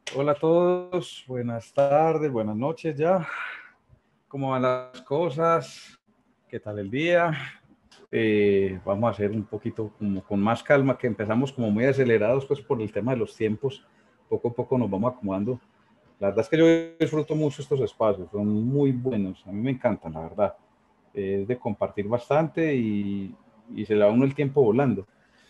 Hola a todos, buenas tardes, buenas noches ya. ¿Cómo van las cosas? ¿Qué tal el día? Vamos a hacer un poquito como con más calma, que empezamos como muy acelerados pues por el tema de los tiempos. Poco a poco nos vamos acomodando. La verdad es que yo disfruto mucho estos espacios, son muy buenos, a mí me encantan, la verdad. Es de compartir bastante y se le va uno el tiempo volando.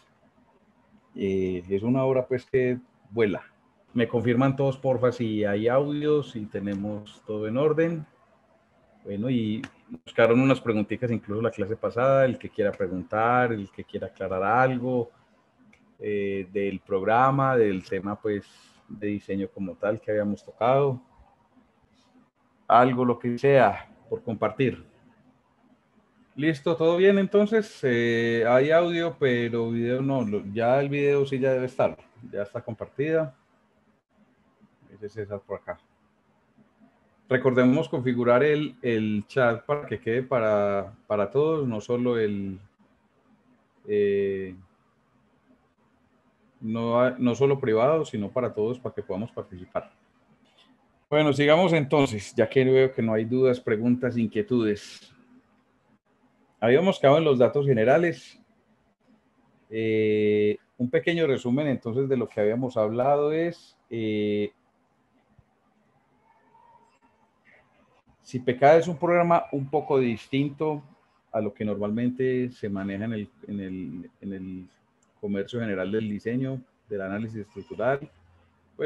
Es una hora pues que vuela. Me confirman todos, porfa, si hay audios, si tenemos todo en orden. Bueno, y nos quedaron unas preguntitas, incluso la clase pasada, el que quiera preguntar, el que quiera aclarar algo del programa, del tema, pues, de diseño como tal que habíamos tocado. Algo, lo que sea, por compartir. Listo, todo bien, entonces. Hay audio, pero video no. Ya el video sí ya debe estar. Ya está compartida. Ese es César por acá. Recordemos configurar el chat para que quede para todos, no solo eh, no solo privado, sino para todos, para que podamos participar. Bueno, sigamos entonces, ya que veo que no hay dudas, preguntas, inquietudes. Habíamos quedado en los datos generales. Un pequeño resumen entonces de lo que habíamos hablado es CIPECAD es un programa un poco distinto a lo que normalmente se maneja en el comercio general del diseño, del análisis estructural. Pues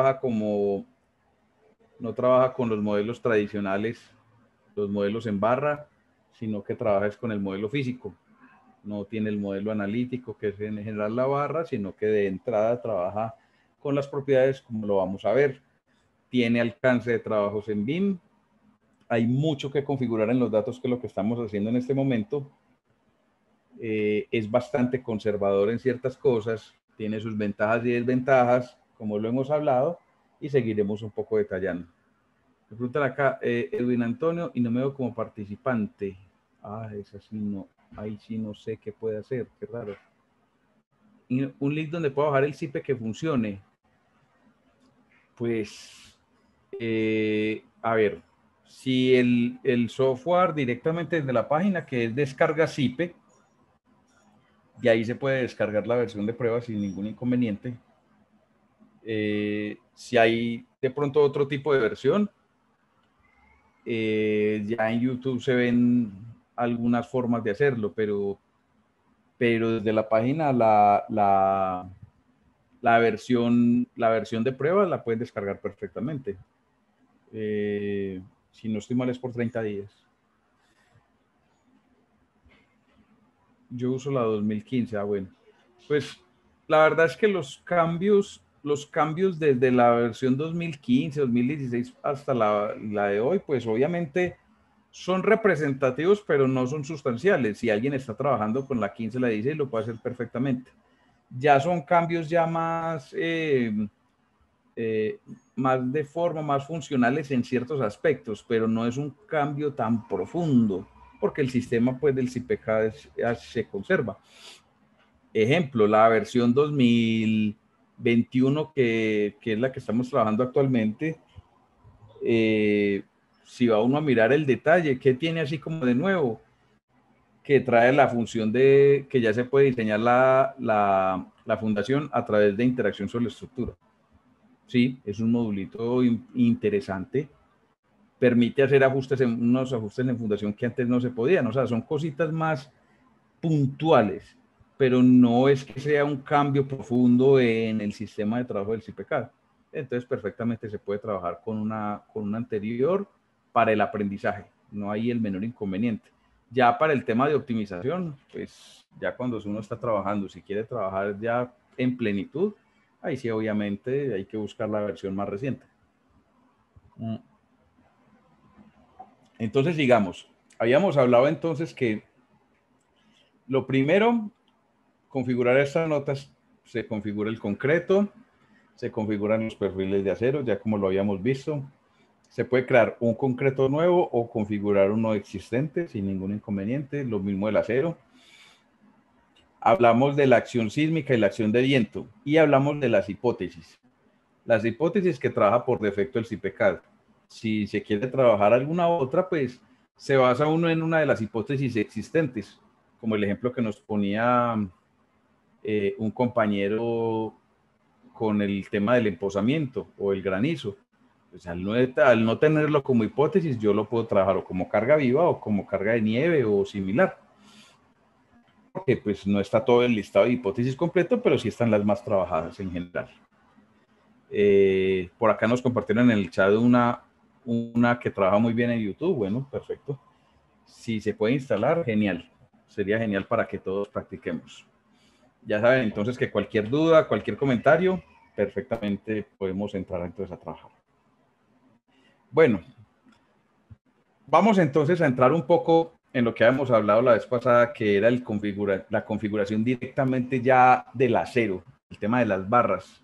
no trabaja con los modelos tradicionales, los modelos en barra, sino que trabaja con el modelo físico. No tiene el modelo analítico, que es en general la barra, sino que de entrada trabaja con las propiedades como lo vamos a ver. Tiene alcance de trabajos en BIM. Hay mucho que configurar en los datos, que es lo que estamos haciendo en este momento. Es bastante conservador en ciertas cosas, tiene sus ventajas y desventajas, como lo hemos hablado, y seguiremos un poco detallando. Me preguntan acá, Edwin Antonio, y no me veo como participante. Es así, no, ahí sí no sé qué puede hacer, qué raro. Y un link donde puedo bajar el zipe que funcione. Pues, a ver, si el software directamente desde la página, que es descarga zipe, y ahí se puede descargar la versión de prueba sin ningún inconveniente. Si hay de pronto otro tipo de versión, ya en YouTube se ven algunas formas de hacerlo, pero desde la página la versión de prueba la puedes descargar perfectamente. Si no estoy mal es por 30 días. Yo uso la 2015, bueno. Pues la verdad es que los cambios desde la versión 2015, 2016 hasta la de hoy, pues obviamente son representativos, pero no son sustanciales. Si alguien está trabajando con la 15, la 16, lo puede hacer perfectamente. Ya son cambios ya más de forma, más funcionales en ciertos aspectos, pero no es un cambio tan profundo, porque el sistema pues del CIPECA se conserva. Ejemplo, la versión 2021, que es la que estamos trabajando actualmente, si va uno a mirar el detalle, ¿qué tiene así como de nuevo? Que trae la función de que ya se puede diseñar la fundación a través de interacción sobre la estructura. Sí, es un modulito interesante. Permite hacer unos ajustes en fundación que antes no se podían. O sea, son cositas más puntuales, pero no es que sea un cambio profundo en el sistema de trabajo del CIPECAD. Entonces, perfectamente se puede trabajar con una anterior para el aprendizaje. No hay el menor inconveniente. Ya para el tema de optimización, pues ya cuando uno está trabajando, si quiere trabajar ya en plenitud, ahí sí obviamente hay que buscar la versión más reciente. Entonces, digamos, habíamos hablado entonces que lo primero, configurar estas notas, se configura el concreto, se configuran los perfiles de acero, ya como lo habíamos visto. Se puede crear un concreto nuevo o configurar uno existente sin ningún inconveniente, lo mismo el acero. Hablamos de la acción sísmica y la acción de viento y hablamos de las hipótesis. las hipótesis que trabaja por defecto el CIPECAD. Si se quiere trabajar alguna otra, pues se basa uno en una de las hipótesis existentes, como el ejemplo que nos ponía un compañero con el tema del emposamiento o el granizo. Pues al no tenerlo como hipótesis, yo lo puedo trabajar o como carga viva o como carga de nieve o similar. Porque pues no está todo el listado de hipótesis completo, pero sí están las más trabajadas en general. Por acá nos compartieron en el chat una que trabaja muy bien en YouTube. Bueno, perfecto. Si se puede instalar, genial. Sería genial para que todos practiquemos. Ya saben entonces que cualquier duda, cualquier comentario, perfectamente podemos entrar entonces a trabajar. Bueno, vamos entonces a entrar un poco en lo que habíamos hablado la vez pasada, que era la configuración directamente ya del acero, el tema de las barras.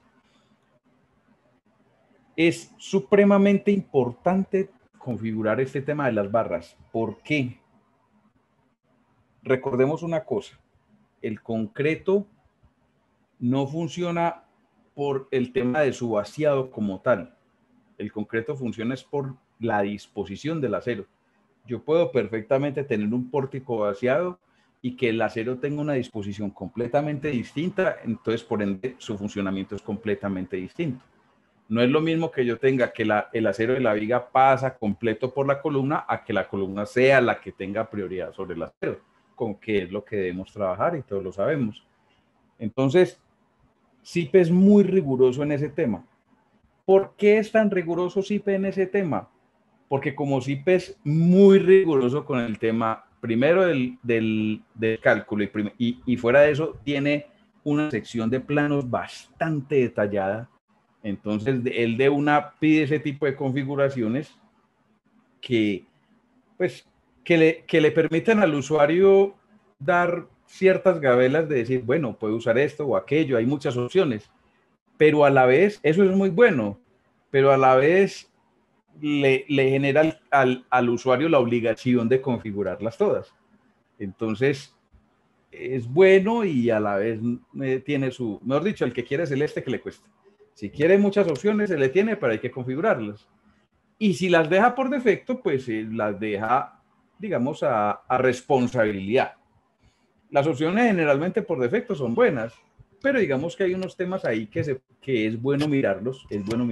Es supremamente importante configurar este tema de las barras. ¿Por qué? Recordemos una cosa, el concreto no funciona por el tema de su vaciado como tal. El concreto funciona es por la disposición del acero. Yo puedo perfectamente tener un pórtico vaciado y que el acero tenga una disposición completamente distinta, entonces por ende su funcionamiento es completamente distinto. No es lo mismo que yo tenga que el acero de la viga pasa completo por la columna a que la columna sea la que tenga prioridad sobre el acero, con que es lo que debemos trabajar y todos lo sabemos. Entonces, CIPE es muy riguroso en ese tema. ¿Por qué es tan riguroso CIPE en ese tema? Porque como CIPE es muy riguroso con el tema, primero del cálculo y fuera de eso, tiene una sección de planos bastante detallada. Entonces, él de una pide ese tipo de configuraciones que, pues, que le permitan al usuario dar ciertas gabelas de decir, bueno, puede usar esto o aquello, hay muchas opciones, pero a la vez, eso es muy bueno, pero a la vez le genera al usuario la obligación de configurarlas todas. Entonces, es bueno y a la vez tiene su, mejor dicho, el que quiere celeste que le cueste. Si quiere muchas opciones, se le tiene, pero hay que configurarlas. Y si las deja por defecto, pues las deja, digamos, a responsabilidad. Las opciones generalmente por defecto son buenas, pero digamos que hay unos temas ahí que es bueno mirarlos,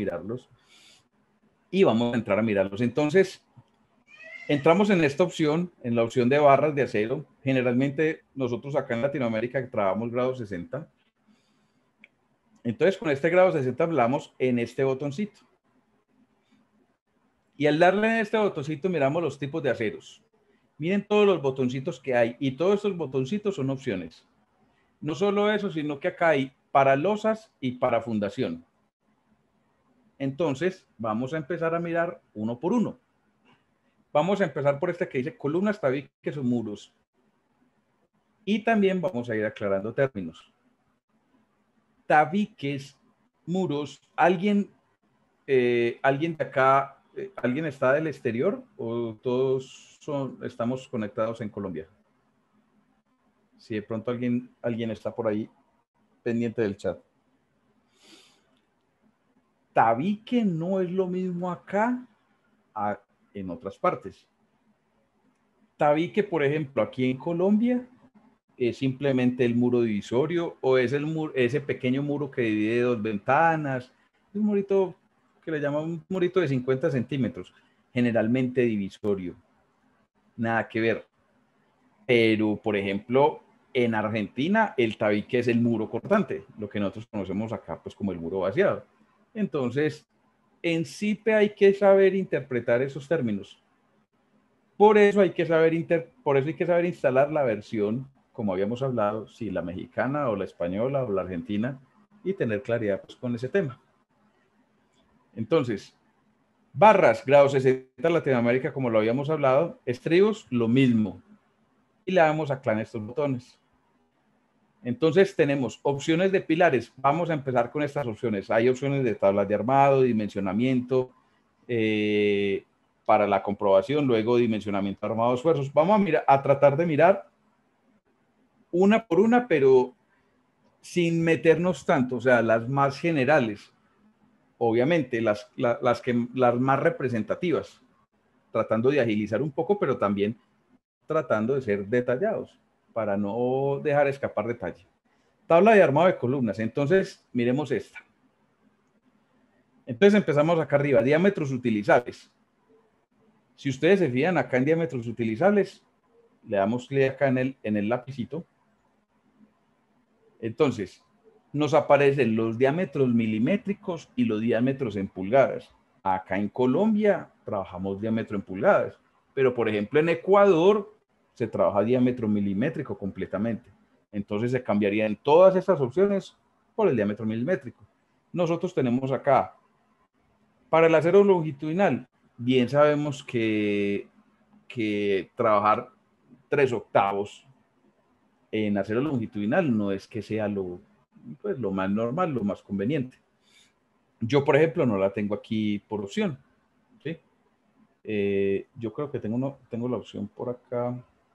y vamos a entrar a mirarlos. Entonces, entramos en esta opción, en la opción de barras de acero. Generalmente nosotros acá en Latinoamérica trabajamos grado 60. Entonces, con este grado 60 hablamos en este botoncito. Y al darle en este botoncito miramos los tipos de aceros. Miren todos los botoncitos que hay y todos estos botoncitos son opciones. No solo eso, sino que acá hay para losas y para fundación. Entonces, vamos a empezar a mirar uno por uno. Vamos a empezar por este que dice columnas, tabiques o muros. Y también vamos a ir aclarando términos. Tabiques, muros, alguien de acá, alguien está del exterior o todos estamos conectados en Colombia. Si de pronto alguien está por ahí pendiente del chat. Tabique no es lo mismo acá en otras partes. Tabique, por ejemplo, aquí en Colombia es simplemente el muro divisorio o es ese pequeño muro que divide dos ventanas, un murito que le llaman un murito de 50 centímetros, generalmente divisorio, nada que ver. Pero, por ejemplo, en Argentina el tabique es el muro cortante, lo que nosotros conocemos acá pues como el muro vaciado. Entonces, en CIPE hay que saber interpretar esos términos. Por eso hay que saber instalar la versión, como habíamos hablado, si la mexicana o la española o la argentina, y tener claridad pues, con ese tema. Entonces, barras, grado 60 Latinoamérica, como lo habíamos hablado, estribos, lo mismo. Y le damos acá en estos botones. Entonces tenemos opciones de pilares. Vamos a empezar con estas opciones. Hay opciones de tablas de armado, dimensionamiento, para la comprobación, luego dimensionamiento armado de esfuerzos. Vamos a tratar de mirar una por una, pero sin meternos tanto, o sea, las más generales. obviamente las más representativas, tratando de agilizar un poco, pero también tratando de ser detallados para no dejar escapar detalle. Tabla de armado de columnas. Entonces, miremos esta. Entonces empezamos acá arriba, diámetros utilizables. Si ustedes se fijan acá en diámetros utilizables, le damos clic acá en el lapicito. Entonces, nos aparecen los diámetros milimétricos y los diámetros en pulgadas. Acá en Colombia trabajamos diámetro en pulgadas, pero por ejemplo en Ecuador se trabaja diámetro milimétrico completamente. Entonces se cambiaría en todas estas opciones por el diámetro milimétrico. Nosotros tenemos acá, para el acero longitudinal, bien sabemos que trabajar 3/8 en acero longitudinal no es que sea lo más normal, lo más conveniente. Yo, por ejemplo, no la tengo aquí por opción, ¿sí? Yo creo que tengo la opción por acá.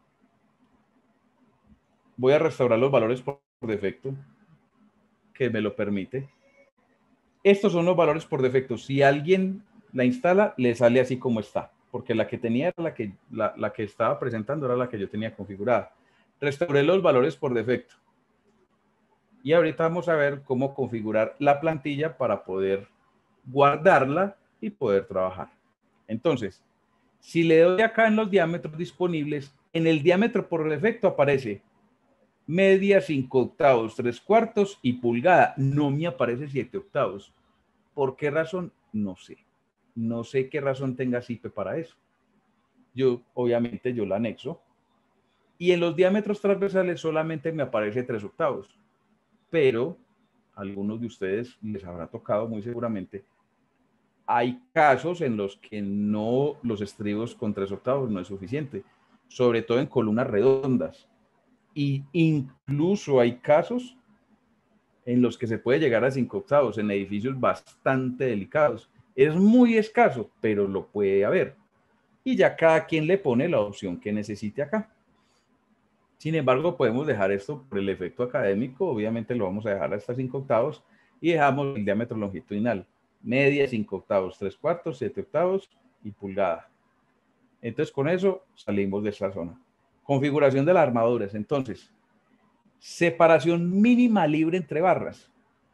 Voy a restaurar los valores por defecto, que me lo permite. Estos son los valores por defecto. Si alguien la instala, le sale así como está, porque la que tenía era la que estaba presentando, era la que yo tenía configurada. Restauré los valores por defecto. Y ahorita vamos a ver cómo configurar la plantilla para poder guardarla y poder trabajar. Entonces, si le doy acá en los diámetros disponibles, en el diámetro por defecto aparece media, 5/8, 3/4 y pulgada. No me aparece 7/8. ¿Por qué razón? No sé. No sé qué razón tenga CIPE para eso. Obviamente, yo la anexo. Y en los diámetros transversales solamente me aparece 3/8. Pero a algunos de ustedes les habrá tocado muy seguramente. Hay casos en los que no, los estribos con 3/8 no es suficiente, sobre todo en columnas redondas. Y incluso hay casos en los que se puede llegar a 5/8 en edificios bastante delicados. Es muy escaso, pero lo puede haber. Y ya cada quien le pone la opción que necesite acá. Sin embargo, podemos dejar esto por el efecto académico. Obviamente lo vamos a dejar hasta 5/8 y dejamos el diámetro longitudinal. Media, 5/8, 3/4, 7/8 y pulgada. Entonces, con eso salimos de esta zona. Configuración de las armaduras. Entonces, separación mínima libre entre barras.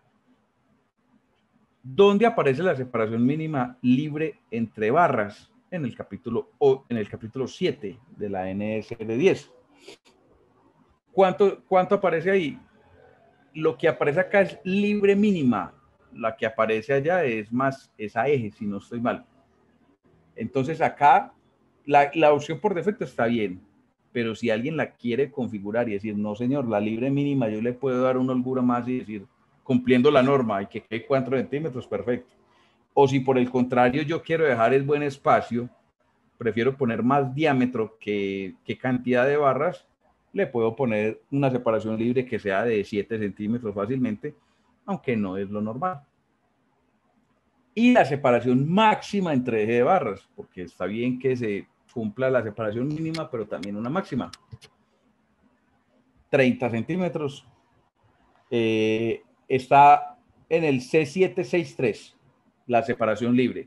¿Dónde aparece la separación mínima libre entre barras? En el capítulo 7 de la NSR 10. ¿Cuánto aparece ahí? Lo que aparece acá es libre mínima. La que aparece allá es a eje, si no estoy mal. Entonces acá la opción por defecto está bien, pero si alguien la quiere configurar y decir, no señor, la libre mínima yo le puedo dar una holgura más y decir, cumpliendo la norma y que quede 4 centímetros, perfecto. O si por el contrario yo quiero dejar el buen espacio, prefiero poner más diámetro que cantidad de barras, le puedo poner una separación libre que sea de 7 centímetros fácilmente, aunque no es lo normal. Y la separación máxima entre eje de barras, porque está bien que se cumpla la separación mínima, pero también una máxima. 30 centímetros. Está en el C763, la separación libre.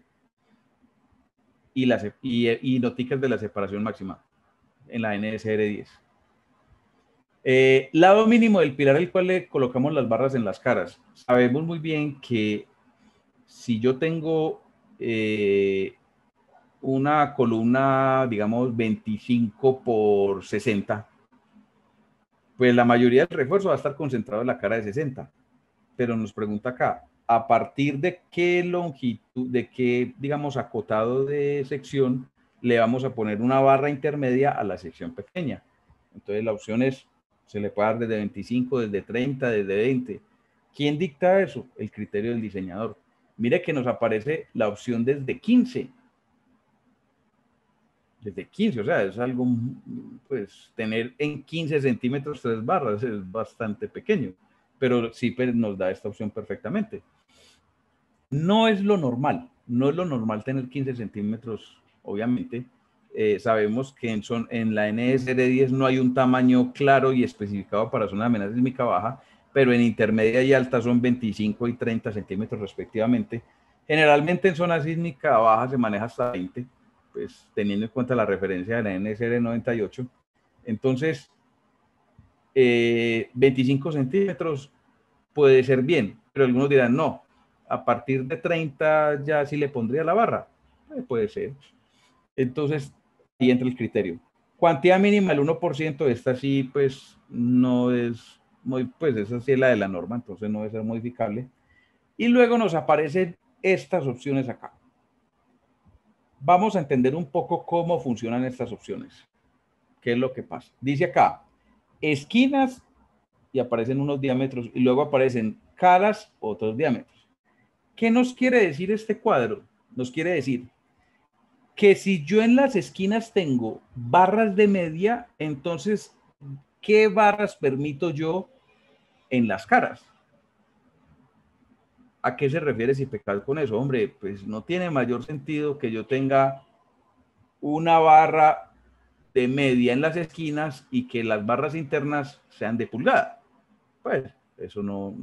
Y noticas de la separación máxima en la NSR 10. Lado mínimo del pilar al cual le colocamos las barras en las caras. Sabemos muy bien que si yo tengo una columna, digamos, 25 por 60, pues la mayoría del refuerzo va a estar concentrado en la cara de 60. Pero nos pregunta acá, ¿a partir de qué longitud, de qué, digamos, acotado de sección le vamos a poner una barra intermedia a la sección pequeña? Entonces la opción es, se le puede dar desde 25, desde 30, desde 20. ¿Quién dicta eso? El criterio del diseñador. Mire que nos aparece la opción desde 15. Desde 15, o sea, es algo, pues, tener en 15 centímetros 3 barras es bastante pequeño, pero CIPE nos da esta opción perfectamente. No es lo normal, no es lo normal tener 15 centímetros, obviamente. Sabemos que en la NSR 10 no hay un tamaño claro y especificado para zona de amenaza sísmica baja, pero en intermedia y alta son 25 y 30 centímetros respectivamente. Generalmente en zona sísmica baja se maneja hasta 20, pues teniendo en cuenta la referencia de la NSR 98. Entonces, 25 centímetros puede ser bien, pero algunos dirán, no, a partir de 30 ya sí le pondría la barra. Puede ser. Entonces, ahí entra el criterio. Cuantía mínima, el 1%, esta sí, pues, no es muy, pues, esa sí es la de la norma, entonces no debe ser modificable. Y luego nos aparecen estas opciones acá. Vamos a entender un poco cómo funcionan estas opciones. ¿Qué es lo que pasa? Dice acá, esquinas y aparecen unos diámetros y luego aparecen caras, otros diámetros. ¿Qué nos quiere decir este cuadro? Nos quiere decir que si yo en las esquinas tengo barras de media, entonces, ¿qué barras permito yo en las caras? ¿A qué se refiere si pecar con eso? Hombre, pues no tiene mayor sentido que yo tenga una barra de media en las esquinas y que las barras internas sean de pulgada. Pues eso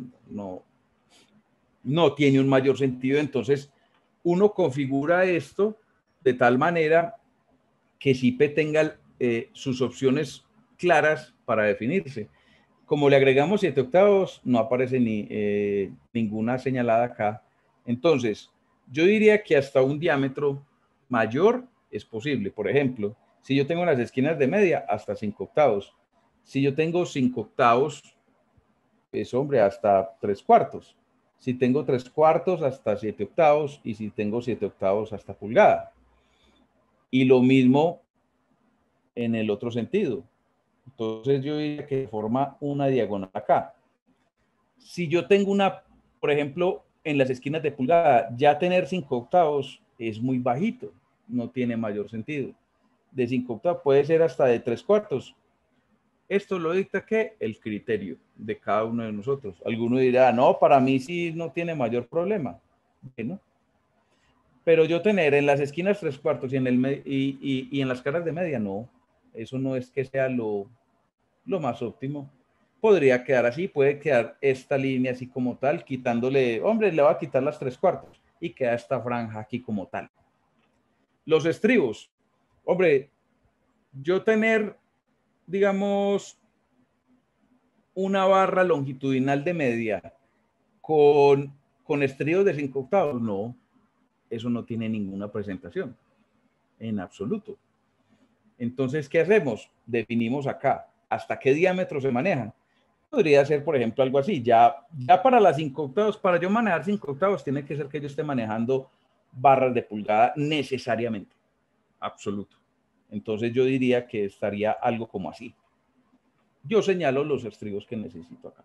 no tiene un mayor sentido. Entonces, uno configura esto de tal manera que SIPE tenga sus opciones claras para definirse. Como le agregamos 7 octavos, no aparece ninguna señalada acá. Entonces, yo diría que hasta un diámetro mayor es posible. Por ejemplo, si yo tengo las esquinas de media, hasta 5 octavos. Si yo tengo 5 octavos, es hombre, hasta 3 cuartos. Si tengo 3 cuartos, hasta 7 octavos. Y si tengo 7 octavos, hasta pulgada. Y lo mismo en el otro sentido. Entonces yo diría que forma una diagonal acá. Si yo tengo una, por ejemplo, en las esquinas de pulgada, ya tener 5 octavos es muy bajito, no tiene mayor sentido. De 5 octavos puede ser hasta de 3 cuartos. Esto lo dicta que el criterio de cada uno de nosotros. Alguno dirá, no, para mí sí no tiene mayor problema. ¿No? Pero yo tener en las esquinas 3 cuartos y en las caras de media, no. Eso no es que sea lo más óptimo. Podría quedar así, puede quedar esta línea así como tal, quitándole, hombre, le va a quitar las 3 cuartos y queda esta franja aquí como tal. Los estribos, hombre, yo tener, digamos, una barra longitudinal de media con estribos de 5 octavos, no, eso no tiene ninguna presentación, en absoluto. Entonces, ¿qué hacemos? Definimos acá, ¿hasta qué diámetro se maneja? Podría ser, por ejemplo, algo así. Ya para las 5 octavos, para yo manejar 5 octavos, tiene que ser que yo esté manejando barras de pulgada necesariamente. Absoluto. Entonces yo diría que estaría algo como así. Yo señalo los estribos que necesito acá.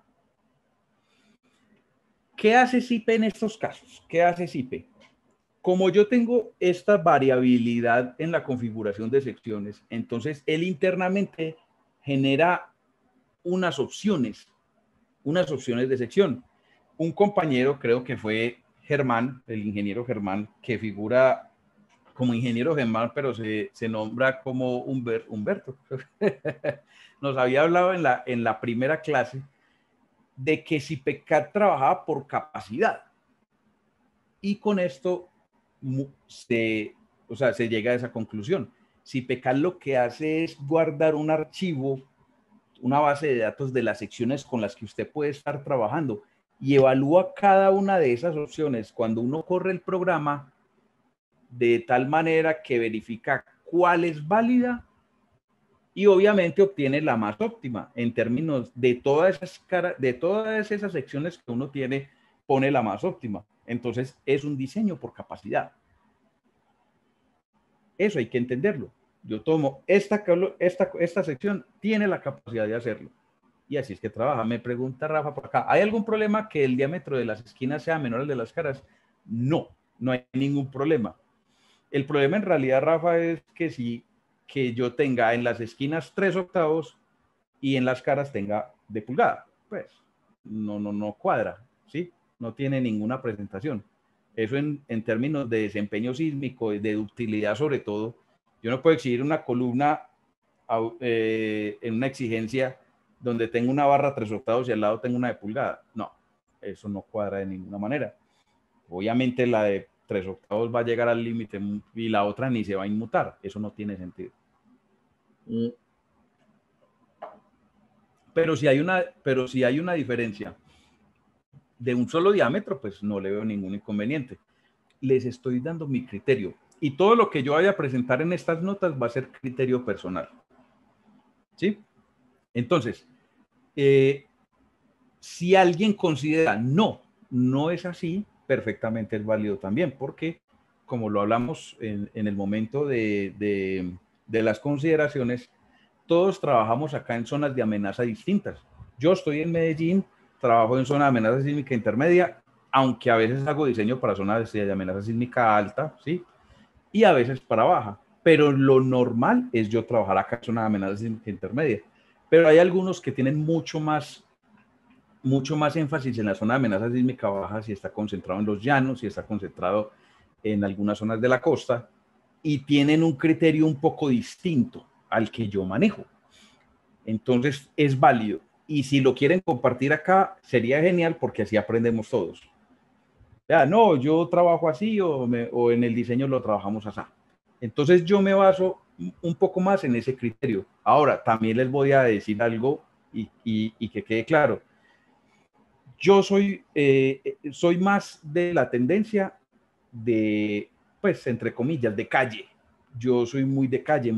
¿Qué hace SIPE en estos casos? ¿Qué hace SIPE? Como yo tengo esta variabilidad en la configuración de secciones, entonces él internamente genera unas opciones de sección. Un compañero, creo que fue Germán, el ingeniero Germán, que figura como ingeniero Germán, pero se nombra como Humberto. Nos había hablado en la primera clase de que si PECAD trabajaba por capacidad. Y con esto se llega a esa conclusión. Si PECAD lo que hace es guardar un archivo, una base de datos de las secciones con las que usted puede estar trabajando y evalúa cada una de esas opciones cuando uno corre el programa de tal manera que verifica cuál es válida y obviamente obtiene la más óptima en términos de de todas esas secciones que uno tiene, pone la más óptima. Entonces es un diseño por capacidad. Eso hay que entenderlo. Yo tomo esta sección, tiene la capacidad de hacerlo. Y así es que trabaja. Me pregunta Rafa por acá, ¿hay algún problema que el diámetro de las esquinas sea menor al de las caras? No, no hay ningún problema. El problema en realidad, Rafa, es que yo tenga en las esquinas 3 octavos y en las caras tenga de pulgada. Pues no cuadra, ¿sí? No tiene ninguna presentación. Eso en términos de desempeño sísmico y de ductilidad sobre todo, yo no puedo exigir una columna en una exigencia donde tengo una barra 3 octavos y al lado tengo una de pulgada. No, eso no cuadra de ninguna manera. Obviamente la de 3/8 va a llegar al límite y la otra ni se va a inmutar. Eso no tiene sentido. Pero si hay una diferencia de un solo diámetro, pues no le veo ningún inconveniente. Les estoy dando mi criterio. Y todo lo que yo vaya a presentar en estas notas va a ser criterio personal. ¿Sí? Entonces, si alguien considera no es así, perfectamente es válido también, porque como lo hablamos en el momento de las consideraciones, todos trabajamos acá en zonas de amenaza distintas. Yo estoy en Medellín, trabajo en zona de amenaza sísmica intermedia, aunque a veces hago diseño para zonas de amenaza sísmica alta, ¿sí? Y a veces para baja. Pero lo normal es yo trabajar acá en zona de amenaza sísmica intermedia. Pero hay algunos que tienen mucho más énfasis en la zona de amenaza sísmica baja, si está concentrado en los llanos, si está concentrado en algunas zonas de la costa, y tienen un criterio un poco distinto al que yo manejo. Entonces es válido. Y si lo quieren compartir acá, sería genial porque así aprendemos todos. Ya, no, yo trabajo así o en el diseño lo trabajamos así. Entonces yo me baso un poco más en ese criterio. Ahora, también les voy a decir algo y que quede claro. Yo soy más de la tendencia de, pues, entre comillas, de calle. Yo soy muy de calle,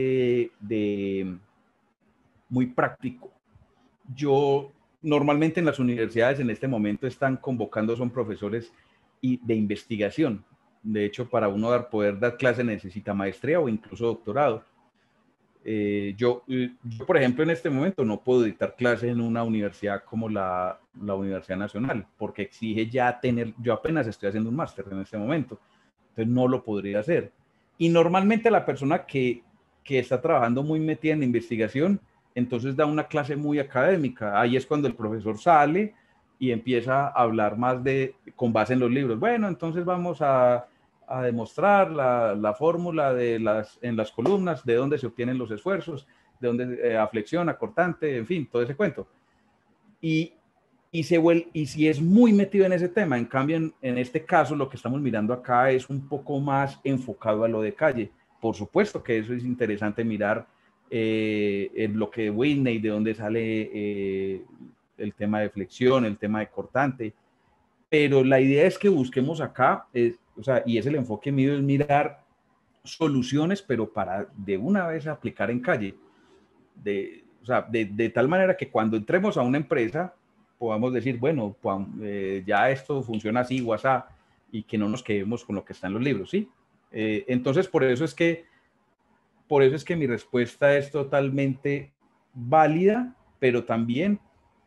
muy práctico. Yo normalmente en las universidades en este momento están convocando, son profesores de investigación. De hecho, para uno poder dar clase necesita maestría o incluso doctorado. Yo, por ejemplo, en este momento no puedo dictar clases en una universidad como la Universidad Nacional, porque exige ya yo apenas estoy haciendo un máster en este momento, entonces no lo podría hacer. Y normalmente la persona que está trabajando muy metida en la investigación, entonces da una clase muy académica. Ahí es cuando el profesor sale y empieza a hablar más con base en los libros. Bueno, entonces vamos a demostrar la fórmula en las columnas, de dónde se obtienen los esfuerzos, de dónde a flexión, a cortante, en fin, todo ese cuento. Y si es muy metido en ese tema. En cambio, en este caso, lo que estamos mirando acá es un poco más enfocado a lo de calle. Por supuesto que eso es interesante mirar el bloque de Whitney, de dónde sale el tema de flexión, el tema de cortante, pero la idea es que busquemos acá, o sea, y es el enfoque mío, es mirar soluciones, pero para de una vez aplicar en calle. O sea, de tal manera que cuando entremos a una empresa podamos decir, bueno, ya esto funciona así, WhatsApp, y que no nos quedemos con lo que está en los libros, ¿sí? Entonces, por eso es que mi respuesta es totalmente válida, pero también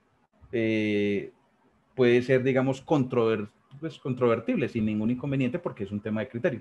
puede ser, digamos, controvertible sin ningún inconveniente porque es un tema de criterio.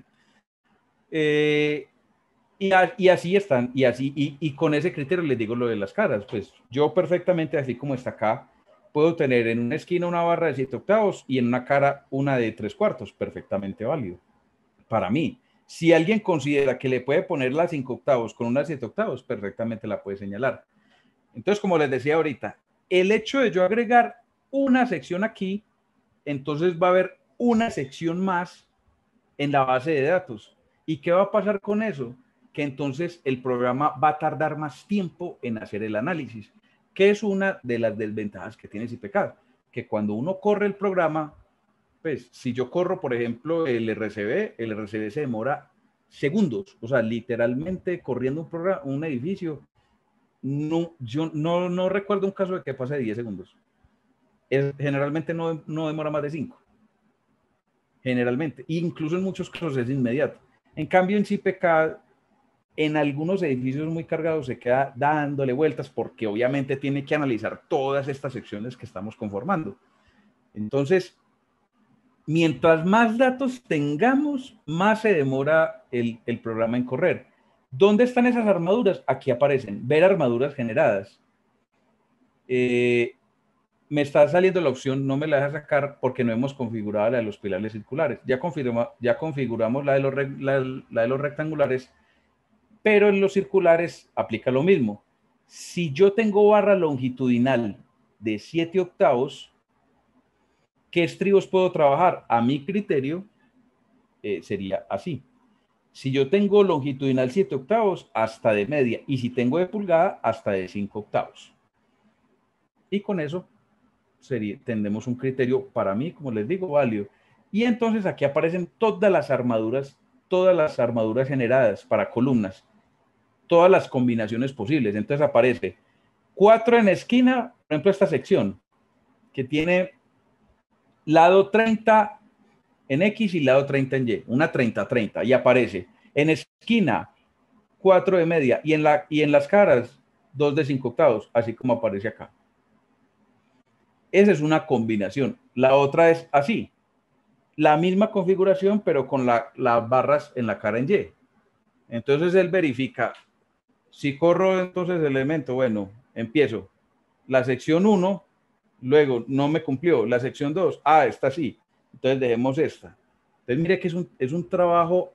Y así están, y con ese criterio les digo lo de las caras. Pues yo perfectamente, así como está acá, puedo tener en una esquina una barra de 7/8 y en una cara una de 3/4, perfectamente válido para mí. Si alguien considera que le puede poner las 5/8 con una 7/8, perfectamente la puede señalar. Entonces, como les decía ahorita, el hecho de yo agregar una sección aquí, entonces va a haber una sección más en la base de datos. ¿Y qué va a pasar con eso? Que entonces el programa va a tardar más tiempo en hacer el análisis, que es una de las desventajas que tiene CIPECAD, que cuando uno corre el programa, pues si yo corro, por ejemplo, el RCB se demora segundos, o sea, literalmente corriendo un edificio, yo no recuerdo un caso de que pase de 10 segundos. Generalmente no demora más de 5. Generalmente. Incluso en muchos casos es inmediato. En cambio, en CIPECAD, en algunos edificios muy cargados se queda dándole vueltas porque obviamente tiene que analizar todas estas secciones que estamos conformando. Entonces, mientras más datos tengamos, más se demora el programa en correr. ¿Dónde están esas armaduras? Aquí aparecen. Ver armaduras generadas. Me está saliendo la opción, no me la deja sacar porque no hemos configurado la de los pilares circulares. Ya configuramos la de los rectangulares, pero en los circulares aplica lo mismo. Si yo tengo barra longitudinal de 7/8, ¿Qué estribos puedo trabajar? A mi criterio sería así. Si yo tengo longitudinal 7 octavos, hasta de media. Y si tengo de pulgada, hasta de 5 octavos. Y con eso tendremos un criterio, para mí, como les digo, válido. Y entonces aquí aparecen todas las armaduras generadas para columnas, todas las combinaciones posibles. Entonces aparece 4 en esquina, por ejemplo, esta sección, que tiene lado 30 en X y lado 30 en Y, una 30-30, y aparece en esquina 4 de media y en las caras 2 de 5 octavos, así como aparece acá. Esa es una combinación. La otra es así, la misma configuración, pero con las barras en la cara en Y. Entonces él verifica, si corro entonces el elemento, bueno, empiezo. La sección 1, luego no me cumplió. La sección 2, esta sí. Entonces dejemos esta. Entonces mire que es un trabajo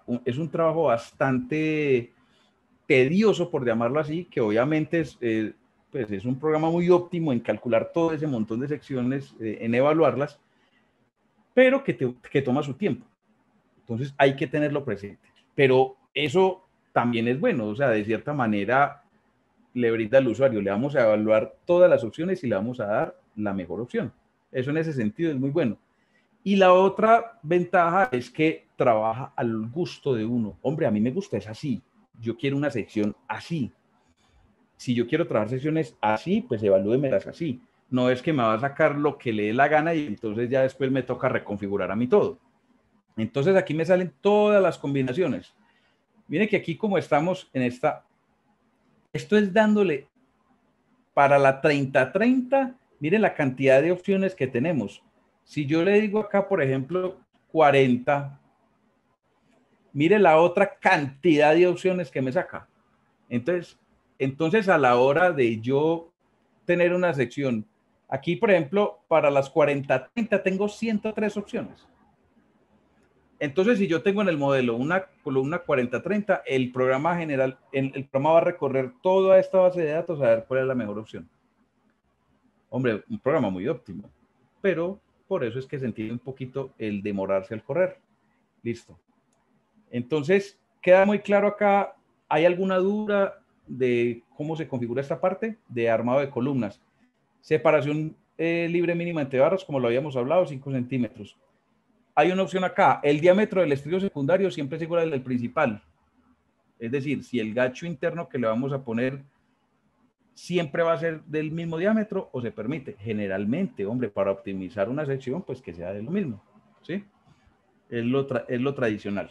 bastante tedioso, por llamarlo así, que obviamente pues es un programa muy óptimo en calcular todo ese montón de secciones, en evaluarlas, pero que toma su tiempo. Entonces hay que tenerlo presente. Pero eso también es bueno, o sea, de cierta manera le brinda al usuario, le vamos a evaluar todas las opciones y le vamos a dar la mejor opción. Eso en ese sentido es muy bueno. Y la otra ventaja es que trabaja al gusto de uno. Hombre, a mí me gusta, es así. Yo quiero una sección así. Si yo quiero trabajar secciones así, pues evalúemelas así. No es que me va a sacar lo que le dé la gana y entonces ya después me toca reconfigurar a mí todo. Entonces aquí me salen todas las combinaciones. Miren que aquí como estamos en esto es dándole para la 30-30, miren la cantidad de opciones que tenemos. Si yo le digo acá, por ejemplo, 40, mire la otra cantidad de opciones que me saca. Entonces a la hora de yo tener una sección, aquí, por ejemplo, para las 40-30 tengo 103 opciones. Entonces, si yo tengo en el modelo una columna 40-30, el programa va a recorrer toda esta base de datos a ver cuál es la mejor opción. Hombre, un programa muy óptimo, pero por eso es que se entiende un poquito el demorarse al correr. Listo. Entonces, queda muy claro acá. ¿Hay alguna duda de cómo se configura esta parte de armado de columnas? Separación libre mínima entre barras, como lo habíamos hablado, 5 centímetros. Hay una opción acá. El diámetro del estribo secundario siempre es igual al del principal. Es decir, si el gacho interno que le vamos a poner siempre va a ser del mismo diámetro o se permite. Generalmente, hombre, para optimizar una sección, pues que sea de lo mismo. ¿Sí? Es lo tradicional.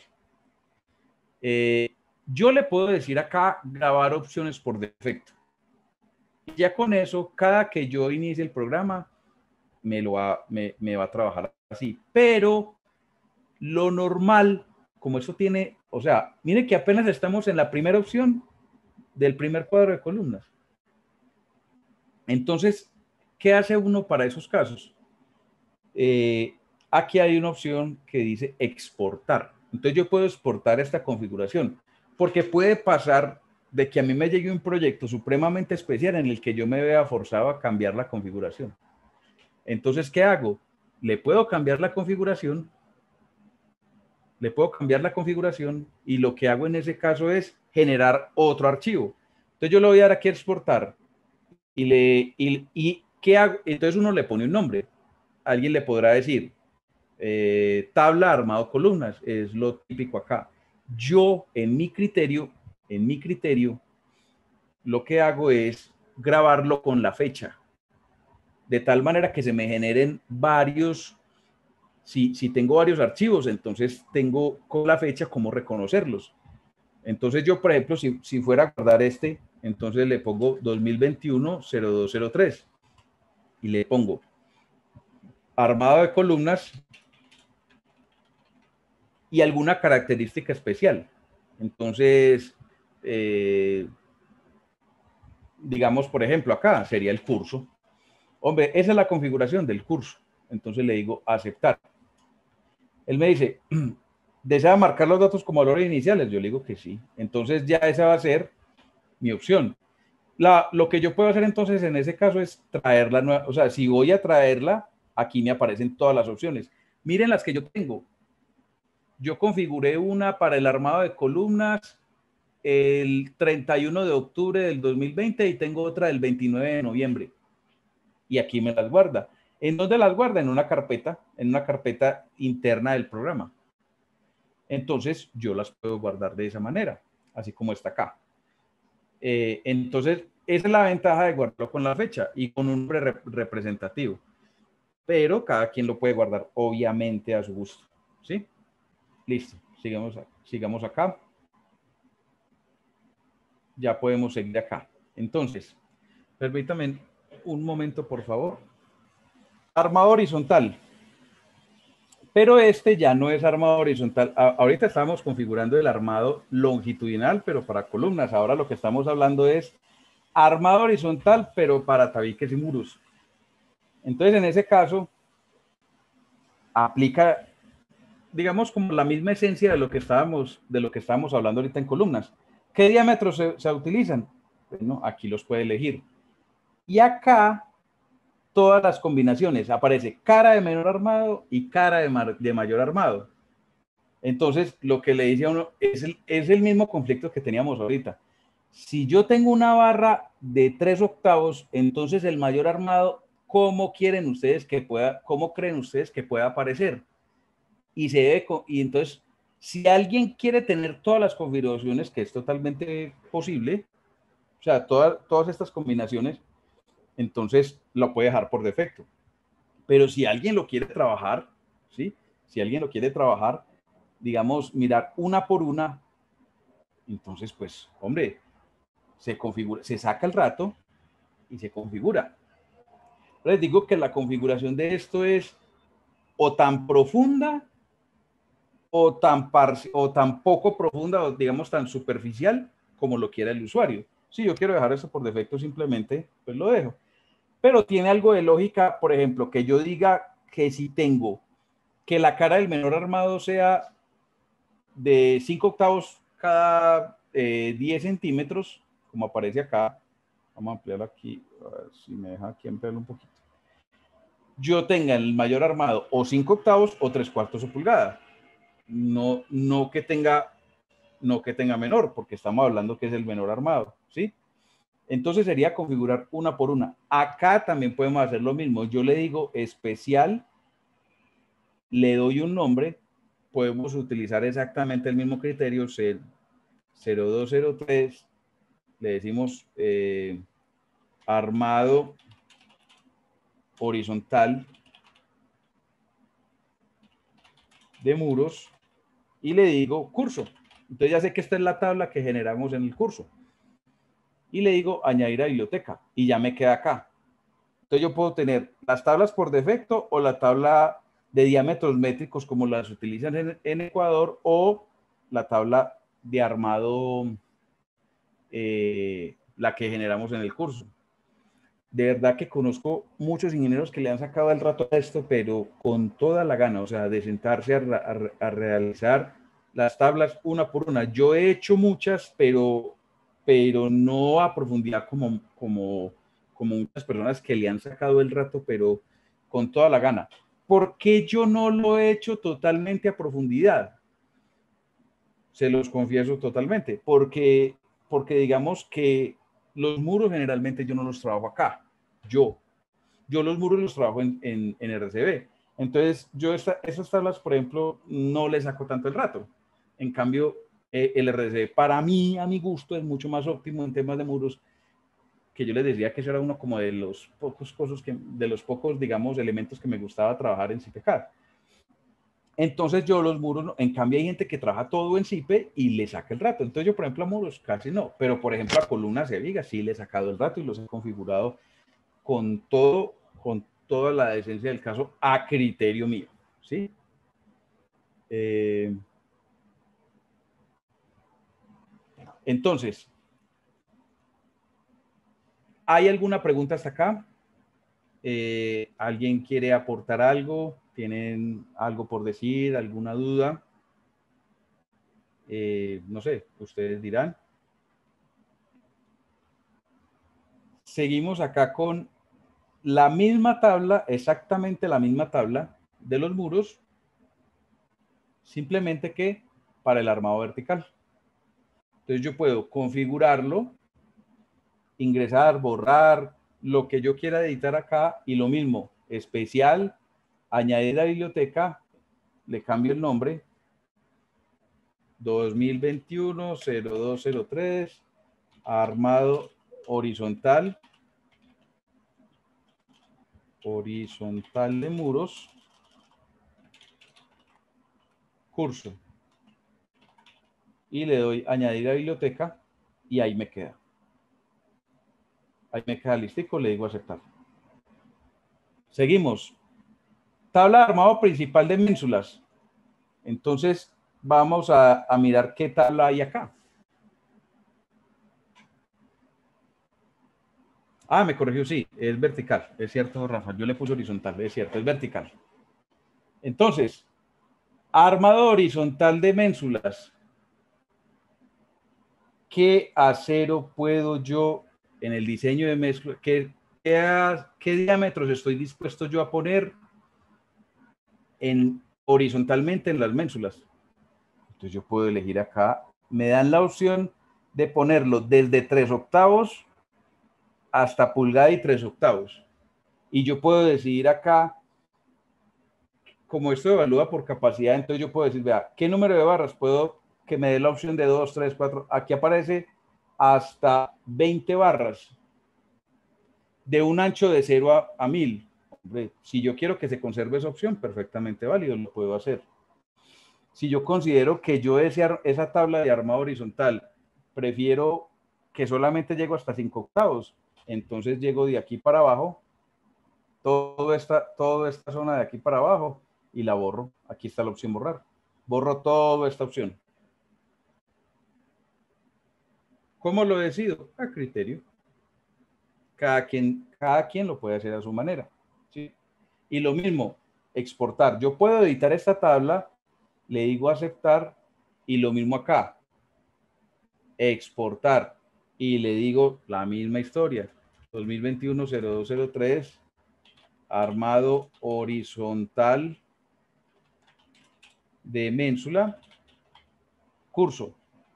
Yo le puedo decir acá grabar opciones por defecto. Y ya con eso, cada que yo inicie el programa, me va a trabajar así. Pero lo normal, como eso tiene, o sea, mire que apenas estamos en la primera opción del primer cuadro de columnas. Entonces, ¿qué hace uno para esos casos? Aquí hay una opción que dice exportar. Entonces yo puedo exportar esta configuración, porque puede pasar de que a mí me llegue un proyecto supremamente especial en el que yo me vea forzado a cambiar la configuración. Entonces, ¿qué hago? Le puedo cambiar la configuración y lo que hago en ese caso es generar otro archivo. Entonces yo le voy a dar aquí a exportar y ¿qué hago? Entonces uno le pone un nombre. Alguien le podrá decir tabla armado columnas, es lo típico acá. Yo, en mi criterio, lo que hago es grabarlo con la fecha, de tal manera que se me generen varios. Si tengo varios archivos, entonces tengo con la fecha cómo reconocerlos. Entonces yo, por ejemplo, si fuera a guardar entonces le pongo 2021-0203 y le pongo armado de columnas y alguna característica especial. Entonces, digamos, por ejemplo, acá sería el curso. Hombre, esa es la configuración del curso. Entonces le digo aceptar. Él me dice, ¿desea marcar los datos como valores iniciales? Yo le digo que sí. Entonces ya esa va a ser mi opción. Lo que yo puedo hacer entonces en ese caso es traerla nueva. O sea, si voy a traerla aquí me aparecen todas las opciones. Miren las que yo tengo. Yo configuré una para el armado de columnas el 31 de octubre del 2020 y tengo otra del 29 de noviembre. Y aquí me las guarda. ¿En dónde las guarda? En una carpeta interna del programa. Entonces, yo las puedo guardar de esa manera, así como está acá. Entonces, esa es la ventaja de guardarlo con la fecha y con un nombre representativo. Pero cada quien lo puede guardar, obviamente, a su gusto. ¿Sí? Listo. Sigamos acá. Ya podemos seguir acá. Entonces, permítame un momento, por favor. Armado horizontal. Pero este ya no es armado horizontal. Ahorita estamos configurando el armado longitudinal, pero para columnas. Ahora lo que estamos hablando es armado horizontal, pero para tabiques y muros. Entonces, en ese caso, aplica, digamos, como la misma esencia de lo que estábamos hablando ahorita en columnas. ¿Qué diámetros se utilizan? Bueno, aquí los puede elegir. Y acá, todas las combinaciones. Aparece cara de menor armado y cara de mayor armado. Entonces, lo que le dice a uno es el mismo conflicto que teníamos ahorita. Si yo tengo una barra de 3/8, entonces el mayor armado, ¿cómo creen ustedes que pueda aparecer? Y entonces, si alguien quiere tener todas las configuraciones, que es totalmente posible, o sea, todas estas combinaciones, entonces lo puede dejar por defecto. Pero si alguien lo quiere trabajar, ¿sí? Si alguien lo quiere trabajar, digamos, mirar una por una, entonces, pues, hombre, se configura, se saca el rato y se configura. Les digo que la configuración de esto es o tan profunda o tan poco profunda o digamos tan superficial como lo quiera el usuario. Si yo quiero dejar eso por defecto, simplemente pues lo dejo. Pero tiene algo de lógica, por ejemplo, que yo diga que si tengo que la cara del menor armado sea de 5/8 cada 10 centímetros, como aparece acá. Vamos a ampliarlo aquí, a ver si me deja aquí ampliarlo un poquito. Yo tenga el mayor armado o 5/8 o 3/4 de pulgada. No que tenga menor, porque estamos hablando que es el menor armado, ¿sí? Entonces sería configurar una por una. Acá también podemos hacer lo mismo. Yo le digo especial, le doy un nombre, podemos utilizar exactamente el mismo criterio, 0203, le decimos armado horizontal de muros y le digo curso. Entonces ya sé que esta es la tabla que generamos en el curso. Y le digo añadir a biblioteca y ya me queda acá. Entonces yo puedo tener las tablas por defecto o la tabla de diámetros métricos como las utilizan en Ecuador o la tabla de armado, la que generamos en el curso. De verdad que conozco muchos ingenieros que le han sacado el rato a esto, pero con toda la gana, o sea, de sentarse a realizar las tablas una por una. Yo he hecho muchas, pero no a profundidad como muchas personas que le han sacado el rato, pero con toda la gana. ¿Por qué yo no lo he hecho totalmente a profundidad? Se los confieso totalmente, porque digamos que los muros generalmente yo no los trabajo acá, yo, yo los muros los trabajo en RCB. Entonces, yo esas tablas, por ejemplo, no les saco tanto el rato. En cambio, el RCB para mí, a mi gusto, es mucho más óptimo en temas de muros, que yo les decía que eso era uno como de los pocos, digamos, elementos que me gustaba trabajar en CipeCAD. Entonces yo los muros, en cambio hay gente que trabaja todo en Cipe y le saca el rato. Entonces yo, por ejemplo, a muros casi no, pero por ejemplo a columnas de vigas sí le he sacado el rato y los he configurado con toda la esencia del caso a criterio mío, ¿sí? Entonces, ¿hay alguna pregunta hasta acá? ¿Alguien quiere aportar algo? ¿Tienen algo por decir? ¿Alguna duda? No sé, ustedes dirán. Seguimos acá con la misma tabla, exactamente la misma tabla de los muros, simplemente que para el armado vertical. Entonces yo puedo configurarlo, ingresar, borrar, lo que yo quiera editar acá, y lo mismo, especial, añadir la biblioteca, le cambio el nombre, 2021-0203, armado horizontal de muros, curso. Y le doy añadir a biblioteca y ahí me queda. Ahí me queda listico, le digo aceptar. Seguimos. Tabla de armado principal de ménsulas. Entonces vamos a mirar qué tabla hay acá. Ah, me corrigió, sí, es vertical. Es cierto, Rafa, yo le puse horizontal, es cierto, es vertical. Entonces, armado horizontal de ménsulas. ¿Qué acero puedo yo en el diseño de mezcla? ¿Qué diámetros estoy dispuesto yo a poner horizontalmente en las ménsulas? Entonces yo puedo elegir acá. Me dan la opción de ponerlo desde 3/8 hasta pulgada y 3/8. Y yo puedo decidir acá, como esto evalúa por capacidad, entonces yo puedo decir, vea, ¿qué número de barras puedo que me dé la opción de 2, 3, 4? Aquí aparece hasta 20 barras de un ancho de 0 a 1000. Hombre, si yo quiero que se conserve esa opción, perfectamente válido, lo puedo hacer. Si yo considero que yo esa tabla de armado horizontal prefiero que solamente llego hasta 5/8, entonces llego de aquí para abajo, toda esta zona de aquí para abajo, y la borro. Aquí está la opción borrar. Borro toda esta opción. ¿Cómo lo decido? A criterio. Cada quien lo puede hacer a su manera. ¿Sí? Y lo mismo, exportar. Yo puedo editar esta tabla, le digo aceptar, y lo mismo acá, exportar. Y le digo la misma historia. 2021-0203, armado horizontal de ménsula, curso.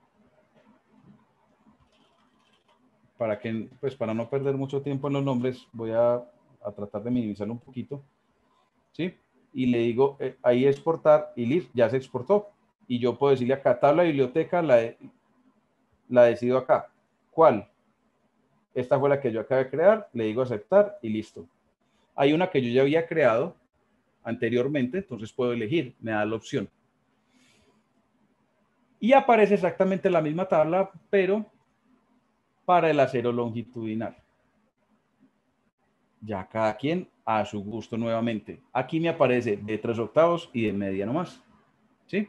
Para no perder mucho tiempo en los nombres, voy a tratar de minimizarlo un poquito. ¿Sí? Y le digo ahí exportar y listo, ya se exportó. Y yo puedo decirle acá, tabla de biblioteca, la decido acá. ¿Cuál? Esta fue la que yo acabé de crear, le digo aceptar y listo. Hay una que yo ya había creado anteriormente, entonces puedo elegir, me da la opción. Y aparece exactamente la misma tabla, pero para el acero longitudinal. Ya cada quien a su gusto nuevamente. Aquí me aparece de 3/8 y de media nomás. ¿Sí?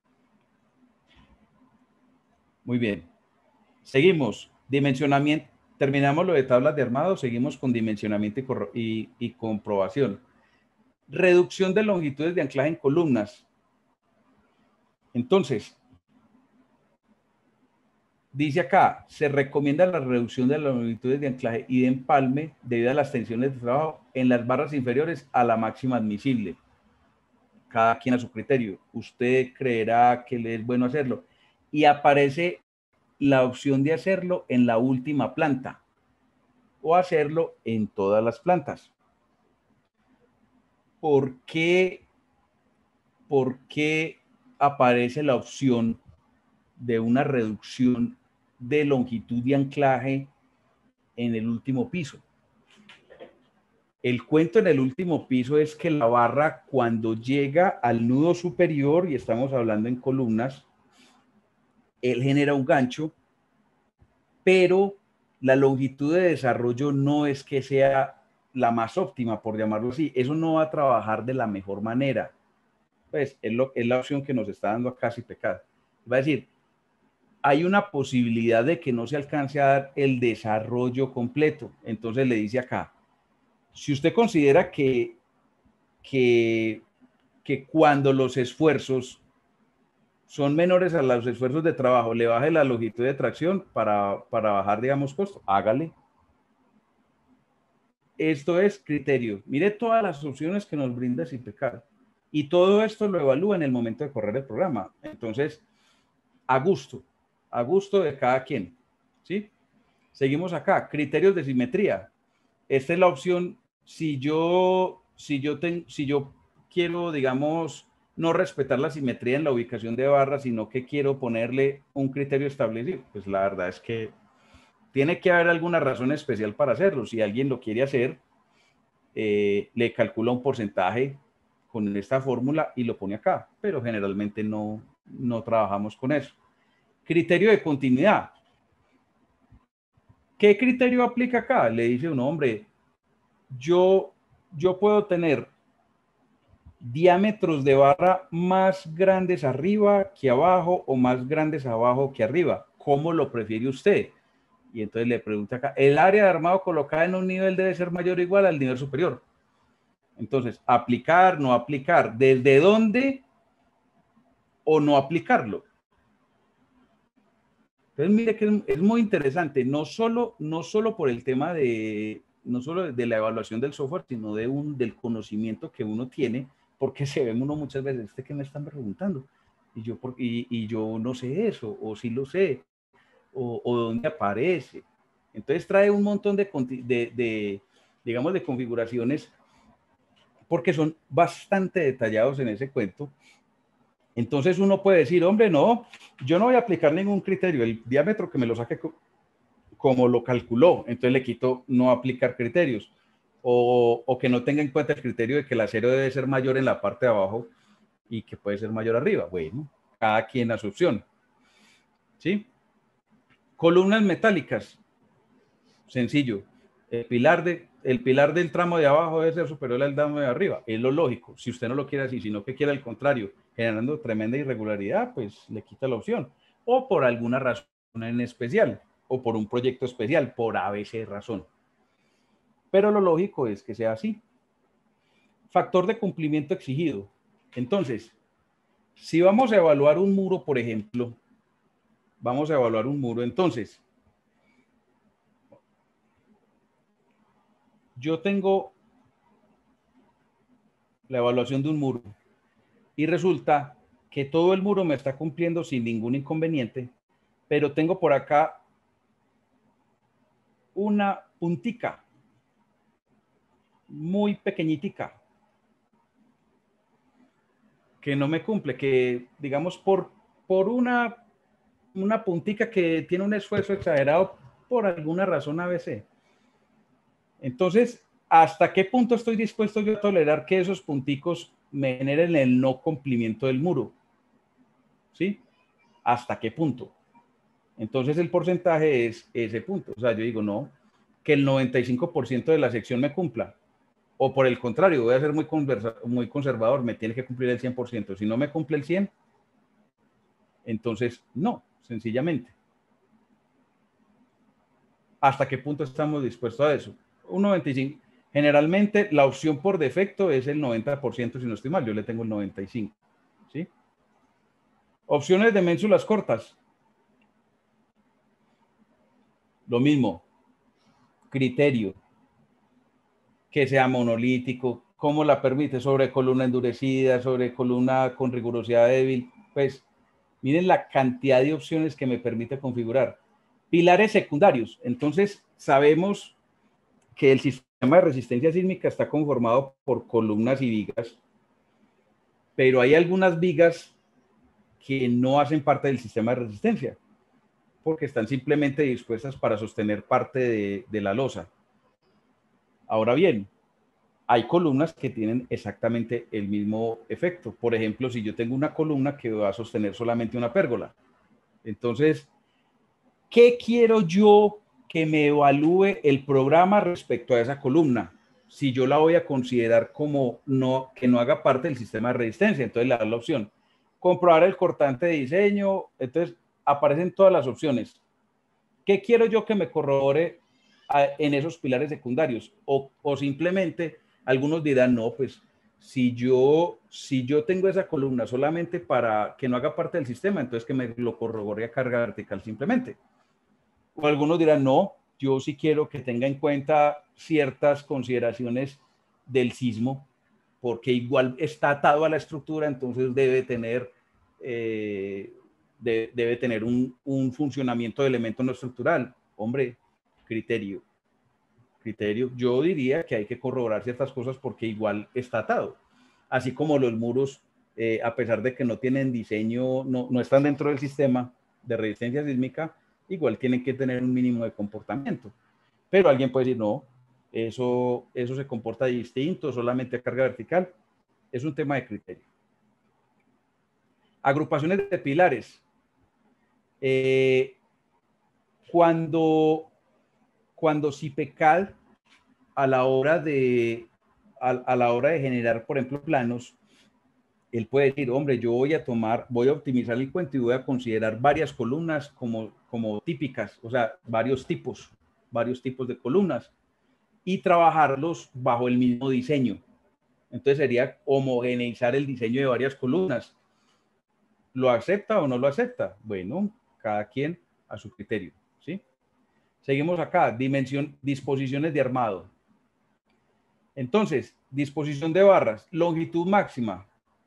Muy bien. Seguimos. Dimensionamiento. Terminamos lo de tablas de armado, seguimos con dimensionamiento y comprobación. Reducción de longitudes de anclaje en columnas. Entonces, dice acá, se recomienda la reducción de las longitudes de anclaje y de empalme debido a las tensiones de trabajo en las barras inferiores a la máxima admisible. Cada quien a su criterio. Usted creerá que le es bueno hacerlo. Y aparece la opción de hacerlo en la última planta o hacerlo en todas las plantas. ¿Por qué aparece la opción de una reducción de longitud de anclaje en el último piso? El cuento en el último piso es que la barra, cuando llega al nudo superior, y estamos hablando en columnas, él genera un gancho, pero la longitud de desarrollo no es que sea la más óptima, por llamarlo así. Eso no va a trabajar de la mejor manera. Pues es la opción que nos está dando acá si pecado. Va a decir, hay una posibilidad de que no se alcance a dar el desarrollo completo. Entonces le dice acá, si usted considera que cuando los esfuerzos son menores a los esfuerzos de trabajo, le baje la longitud de tracción para bajar, digamos, costo, hágale. esto es criterio. Mire todas las opciones que nos brinda Sipecar. Y todo esto lo evalúa en el momento de correr el programa. Entonces, a gusto de cada quien. ¿Sí? Seguimos acá. Criterios de simetría. Esta es la opción. Si yo quiero, digamos, no respetar la simetría en la ubicación de barras, sino que quiero ponerle un criterio establecido, pues la verdad es que tiene que haber alguna razón especial para hacerlo. Si alguien lo quiere hacer, le calcula un porcentaje con esta fórmula y lo pone acá, pero generalmente no trabajamos con eso. Criterio de continuidad. ¿Qué criterio aplica acá? Le dice un hombre, yo puedo tener diámetros de barra más grandes arriba que abajo o más grandes abajo que arriba. ¿Cómo lo prefiere usted? Y entonces le pregunta acá, el área de armado colocada en un nivel debe ser mayor o igual al nivel superior. Entonces, aplicar, no aplicar, ¿desde dónde o no aplicarlo? Entonces, mire que es muy interesante, no solo por el tema no solo de la evaluación del software, sino del conocimiento que uno tiene, porque se ve uno muchas veces, ¿qué me están preguntando? Y yo no sé eso, o sí lo sé, o dónde aparece. Entonces trae un montón digamos, de configuraciones, porque son bastante detallados en ese cuento. Entonces uno puede decir, hombre, no, yo no voy a aplicar ningún criterio, el diámetro que me lo saque como lo calculó, entonces le quito no aplicar criterios, o que no tenga en cuenta el criterio de que el acero debe ser mayor en la parte de abajo y que puede ser mayor arriba. Bueno, cada quien a su opción. ¿Sí? Columnas metálicas. Sencillo. El pilar del tramo de abajo debe ser superior al tramo de arriba. Es lo lógico. Si usted no lo quiere así, sino que quiere al contrario, generando tremenda irregularidad, pues le quita la opción. O por alguna razón en especial, o por un proyecto especial, por ABC razón. Pero lo lógico es que sea así. Factor de cumplimiento exigido. Entonces, si vamos a evaluar un muro, por ejemplo, entonces, yo tengo la evaluación de un muro y resulta que todo el muro me está cumpliendo sin ningún inconveniente, pero tengo por acá una puntica muy pequeñitica que no me cumple, que digamos por una puntica que tiene un esfuerzo exagerado por alguna razón ABC. Entonces, ¿hasta qué punto estoy dispuesto yo a tolerar que esos punticos me generen el no cumplimiento del muro? ¿Sí? ¿Hasta qué punto? Entonces el porcentaje es ese punto. O sea, yo digo, no, que el 95% de la sección me cumpla. O por el contrario, voy a ser muy conservador, me tiene que cumplir el 100%. Si no me cumple el 100%, entonces no, sencillamente. ¿Hasta qué punto estamos dispuestos a eso? Un 95%. Generalmente la opción por defecto es el 90%, si no estoy mal, yo le tengo el 95%. ¿Sí? Opciones de ménsulas cortas. Lo mismo. Criterio. Que sea monolítico, cómo la permite, sobre columna endurecida, sobre columna con rigurosidad débil. Pues miren la cantidad de opciones que me permite configurar. Pilares secundarios. Entonces sabemos que el sistema de resistencia sísmica está conformado por columnas y vigas, pero hay algunas vigas que no hacen parte del sistema de resistencia, porque están simplemente dispuestas para sostener parte de la losa. Ahora bien, hay columnas que tienen exactamente el mismo efecto. Por ejemplo, si yo tengo una columna que va a sostener solamente una pérgola. Entonces, ¿qué quiero yo que me evalúe el programa respecto a esa columna? Si yo la voy a considerar como que no haga parte del sistema de resistencia, entonces le da la opción. Comprobar el cortante de diseño, entonces aparecen todas las opciones. ¿Qué quiero yo que me corrobore en esos pilares secundarios? O simplemente algunos dirán, no, pues si yo tengo esa columna solamente para que no haga parte del sistema, entonces que me lo corrobore a carga vertical simplemente. O algunos dirán, no, yo sí quiero que tenga en cuenta ciertas consideraciones del sismo, porque igual está atado a la estructura, entonces debe tener, debe tener un funcionamiento de elemento no estructural. Hombre, criterio. Yo diría que hay que corroborar ciertas cosas porque igual está atado. Así como los muros, a pesar de que no tienen diseño, no están dentro del sistema de resistencia sísmica, igual tienen que tener un mínimo de comportamiento. Pero alguien puede decir, no, eso se comporta distinto, solamente a carga vertical. Es un tema de criterio. Agrupaciones de pilares. Cuando CIPECAD, a la hora de generar, por ejemplo, planos, él puede decir, hombre, yo voy a optimizar el cuento y voy a considerar varias columnas como típicas, o sea, varios tipos de columnas y trabajarlos bajo el mismo diseño. Entonces sería homogeneizar el diseño de varias columnas. ¿Lo acepta o no lo acepta? Bueno, cada quien a su criterio, ¿sí? Seguimos acá, disposiciones de armado. Entonces, disposición de barras, longitud máxima.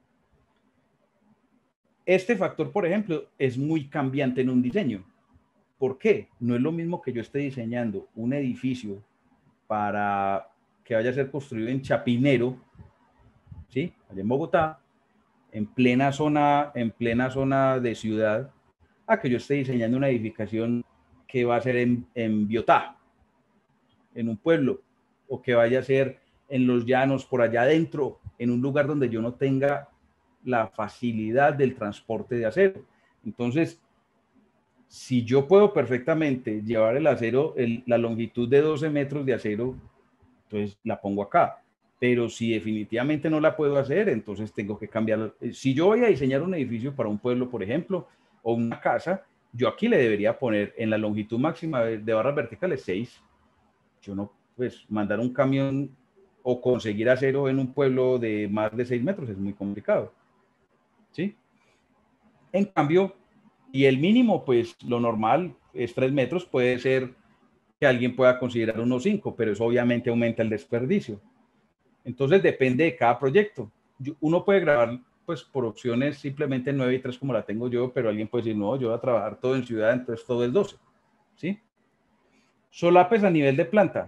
Este factor, por ejemplo, es muy cambiante en un diseño. ¿Por qué? No es lo mismo que yo esté diseñando un edificio para que vaya a ser construido en Chapinero, ¿sí? Allá en Bogotá, en plena zona de ciudad, a que yo esté diseñando una edificación que va a ser en Biotá, en un pueblo, o que vaya a ser en los llanos, por allá adentro, en un lugar donde yo no tenga la facilidad del transporte de acero. Entonces, si yo puedo perfectamente llevar el acero, la longitud de 12 metros de acero, entonces la pongo acá. Pero si definitivamente no la puedo hacer, entonces tengo que cambiar. Si yo voy a diseñar un edificio para un pueblo, por ejemplo, o una casa, yo aquí le debería poner en la longitud máxima de barras verticales 6. Yo no, pues mandar un camión o conseguir acero en un pueblo de más de 6 metros es muy complicado, ¿sí? En cambio, y el mínimo, pues lo normal es 3 metros, puede ser que alguien pueda considerar unos 5, pero eso obviamente aumenta el desperdicio. Entonces depende de cada proyecto. Uno puede grabar pues por opciones simplemente 9 y 3 como la tengo yo, pero alguien puede decir, no, yo voy a trabajar todo en ciudad, entonces todo es 12, ¿sí? Solapes a nivel de planta.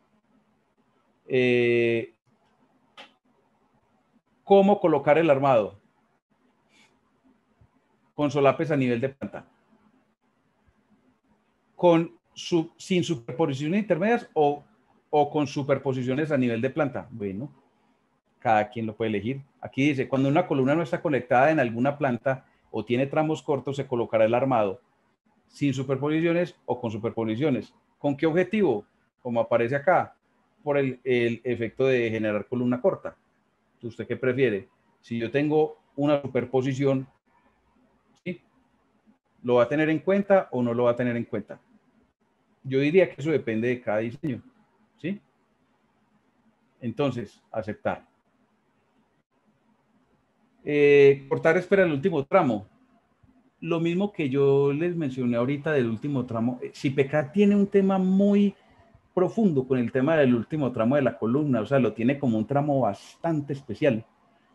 ¿Cómo colocar el armado? Con solapes a nivel de planta. Sin superposiciones intermedias o con superposiciones a nivel de planta. Bueno, cada quien lo puede elegir. Aquí dice, cuando una columna no está conectada en alguna planta o tiene tramos cortos, se colocará el armado sin superposiciones o con superposiciones. ¿Con qué objetivo? Como aparece acá, por el efecto de generar columna corta. ¿Usted qué prefiere? Si yo tengo una superposición, ¿sí? ¿Lo va a tener en cuenta o no lo va a tener en cuenta? Yo diría que eso depende de cada diseño, ¿sí? Entonces, aceptar. Cortar espera el último tramo. Lo mismo que yo les mencioné ahorita del último tramo. CIPECAD tiene un tema muy profundo con el tema del último tramo de la columna, o sea, lo tiene como un tramo bastante especial.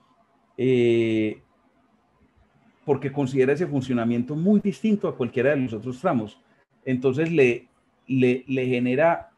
Porque considera ese funcionamiento muy distinto a cualquiera de los otros tramos. Entonces le genera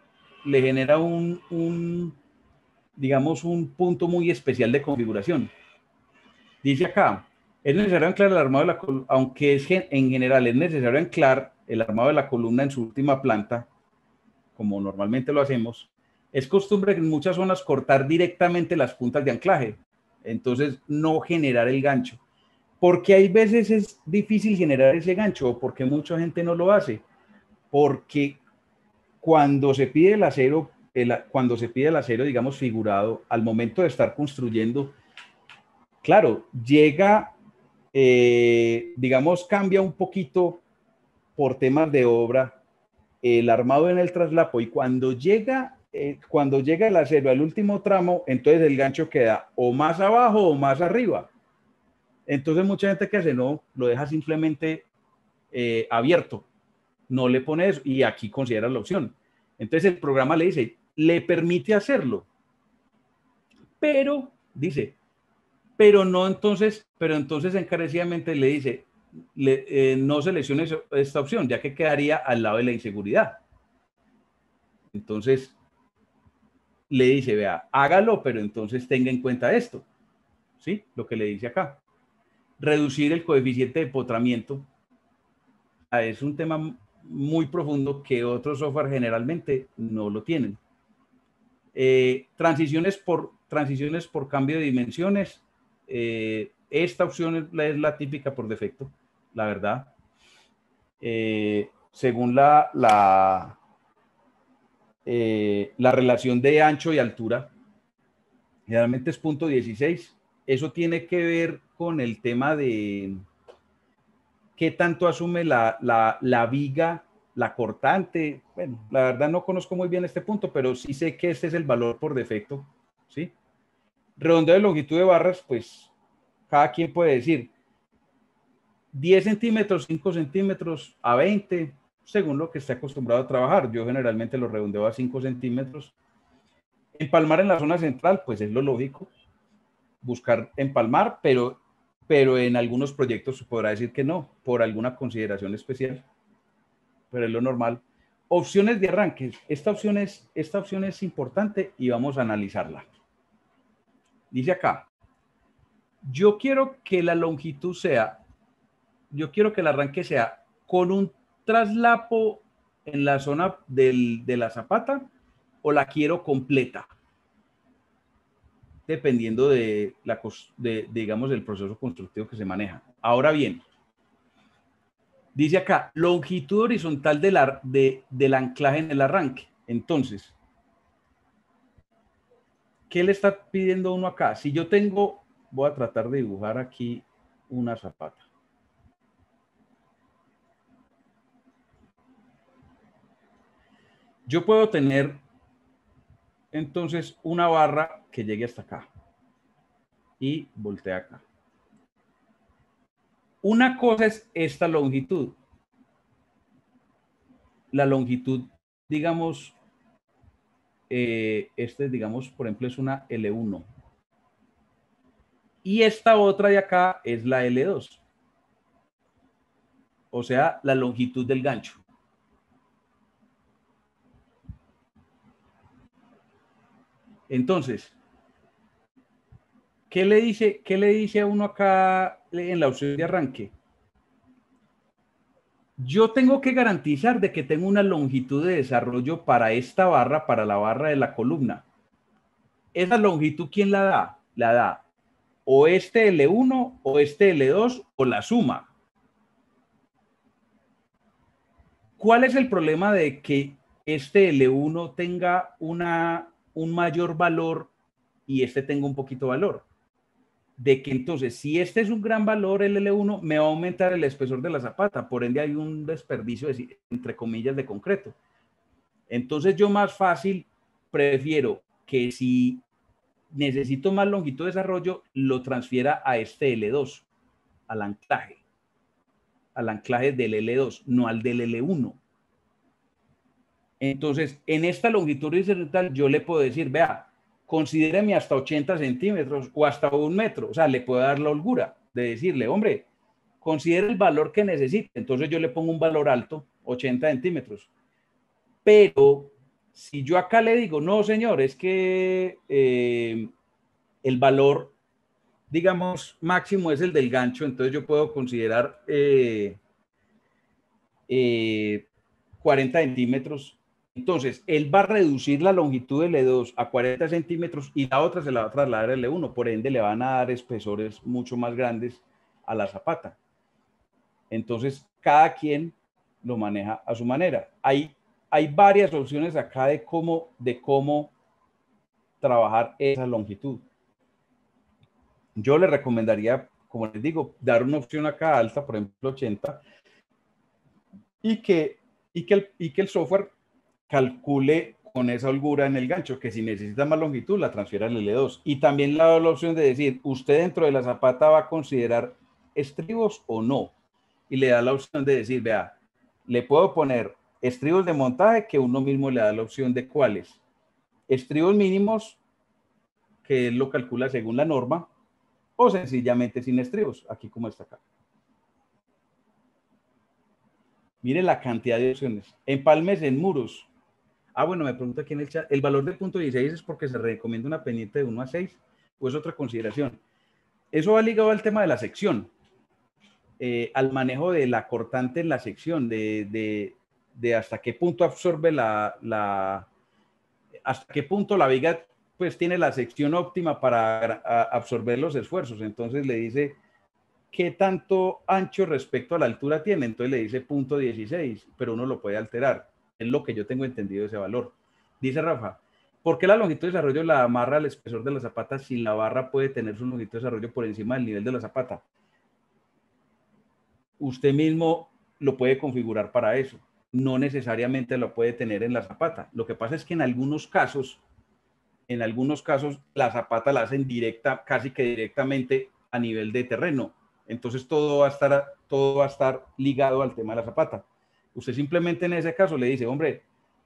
digamos, un punto muy especial de configuración. Dice acá, es necesario anclar el armado de la columna, aunque en general es necesario anclar el armado de la columna en su última planta, como normalmente lo hacemos, es costumbre en muchas zonas cortar directamente las puntas de anclaje, entonces no generar el gancho. Porque hay veces es difícil generar ese gancho, o porque mucha gente no lo hace, porque cuando se pide el acero, digamos, figurado, al momento de estar construyendo, claro, llega, digamos, cambia un poquito por temas de obra el armado en el traslapo y cuando llega el acero al último tramo, entonces el gancho queda o más abajo o más arriba. Entonces mucha gente que hace no, lo deja simplemente abierto. no le pone eso y aquí considera la opción. Entonces el programa le dice, le permite hacerlo, pero dice, pero entonces encarecidamente le dice, no seleccione esta opción, ya que quedaría al lado de la inseguridad. Entonces le dice, vea, hágalo, pero entonces tenga en cuenta esto, ¿sí? Lo que le dice acá. Reducir el coeficiente de empotramiento es un tema muy profundo que otros software generalmente no lo tienen. Transiciones por cambio de dimensiones. Esta opción es la típica por defecto, la verdad. Según la relación de ancho y altura, generalmente es 0.16. Eso tiene que ver con el tema de qué tanto asume la viga, la cortante. Bueno, la verdad no conozco muy bien este punto, pero sí sé que este es el valor por defecto, ¿sí? Redondeo de longitud de barras, pues cada quien puede decir 10 centímetros, 5 centímetros, a 20, según lo que esté acostumbrado a trabajar. Yo generalmente lo redondeo a 5 centímetros. Empalmar en la zona central, pues es lo lógico, buscar empalmar, pero en algunos proyectos se podrá decir que no, por alguna consideración especial, pero es lo normal. Opciones de arranque. Esta opción es importante y vamos a analizarla. Dice acá, yo quiero que la longitud sea, yo quiero que el arranque sea con un traslapo en la zona de la zapata o la quiero completa, dependiendo digamos, del proceso constructivo que se maneja. Ahora bien, dice acá, longitud horizontal del anclaje en el arranque. Entonces, ¿qué le está pidiendo uno acá? Si yo tengo, voy a tratar de dibujar aquí una zapata. Yo puedo tener entonces una barra que llegue hasta acá y voltea acá. Una cosa es esta longitud. La longitud, digamos, digamos, por ejemplo, es una L1. Y esta otra de acá es la L2. O sea, la longitud del gancho. Entonces, ¿qué le dice a uno acá en la opción de arranque? Yo tengo que garantizar de que tengo una longitud de desarrollo para esta barra, para la barra de la columna. Esa longitud, ¿quién la da? La da o este L1 o este L2 o la suma. ¿Cuál es el problema de que este L1 tenga un mayor valor y este tenga un poquito valor? De que entonces, si este es un gran valor, el L1, me va a aumentar el espesor de la zapata, por ende hay un desperdicio, entre comillas, de concreto. Entonces yo más fácil prefiero que si necesito más longitud de desarrollo, lo transfiera a este L2, al anclaje del L2, no al del L1. Entonces, en esta longitud horizontal yo le puedo decir, vea, considéreme hasta 80 centímetros o hasta 1 metro. O sea, le puedo dar la holgura de decirle, hombre, considere el valor que necesite. Entonces yo le pongo un valor alto, 80 centímetros. Pero si yo acá le digo, no, señor, es que el valor, digamos, máximo es el del gancho, entonces yo puedo considerar 40 centímetros. Entonces, él va a reducir la longitud del L2 a 40 centímetros y la otra se la va a trasladar al L1. Por ende, le van a dar espesores mucho más grandes a la zapata. Entonces, cada quien lo maneja a su manera. Hay varias opciones acá de cómo trabajar esa longitud. Yo le recomendaría, como les digo, dar una opción acá alta, por ejemplo, 80, y que el software calcule con esa holgura en el gancho, que si necesita más longitud, la transfiera al L2. Y también le da la opción de decir, usted dentro de la zapata va a considerar estribos o no. Y le da la opción de decir, vea, le puedo poner estribos de montaje que uno mismo le da la opción de cuáles. Estribos mínimos, que él lo calcula según la norma, o sencillamente sin estribos, aquí como está acá. Mire la cantidad de opciones. Empalmes en muros. Ah, bueno, me pregunta aquí en el chat, ¿el valor del punto 16 es porque se recomienda una pendiente de 1 a 6 o es otra consideración? Eso va ligado al tema de la sección, al manejo de la cortante en la sección, de hasta qué punto absorbe hasta qué punto la viga pues tiene la sección óptima para absorber los esfuerzos. Entonces le dice qué tanto ancho respecto a la altura tiene. Entonces le dice punto 16, pero uno lo puede alterar. Es lo que yo tengo entendido de ese valor. Dice Rafa, ¿por qué la longitud de desarrollo la amarra al espesor de la zapata si la barra puede tener su longitud de desarrollo por encima del nivel de la zapata? Usted mismo lo puede configurar para eso. No necesariamente lo puede tener en la zapata. Lo que pasa es que en algunos casos la zapata la hacen directa, casi que directamente a nivel de terreno. Entonces todo va a estar ligado al tema de la zapata. Usted simplemente en ese caso le dice, hombre,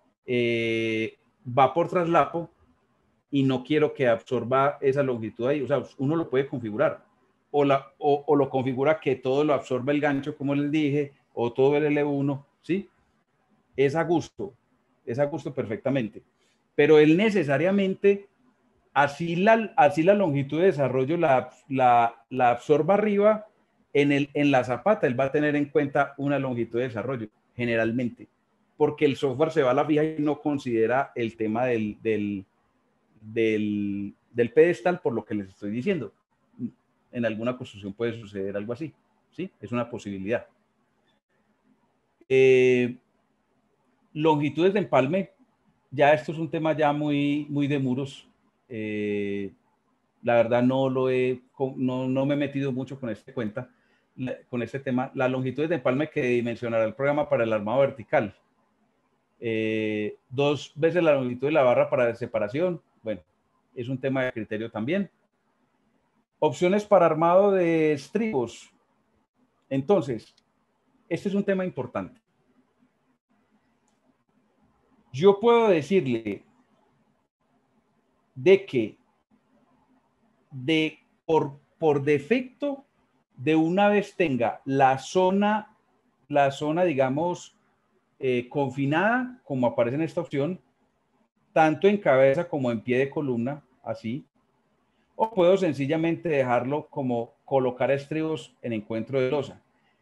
va por traslapo y no quiero que absorba esa longitud ahí. O sea, uno lo puede configurar. O lo configura que todo lo absorbe el gancho, como les dije, o todo el L1, ¿sí? Es a gusto perfectamente. Pero él necesariamente, así la longitud de desarrollo la absorba arriba, en la zapata él va a tener en cuenta una longitud de desarrollo, generalmente, porque el software se va a la fija y no considera el tema del pedestal, por lo que les estoy diciendo. En alguna construcción puede suceder algo así, ¿sí? Es una posibilidad. Longitudes de empalme, ya esto es un tema ya muy de muros. La verdad no me he metido mucho con con este tema. Las longitudes de empalme que dimensionará el programa para el armado vertical. 2 veces la longitud de la barra para separación. Bueno, es un tema de criterio también. Opciones para armado de estribos. Entonces, este es un tema importante. Yo puedo decirle de que por defecto, de una vez tenga la zona digamos, confinada, como aparece en esta opción, tanto en cabeza como en pie de columna, así. O puedo sencillamente dejarlo como colocar estribos en encuentro de losa.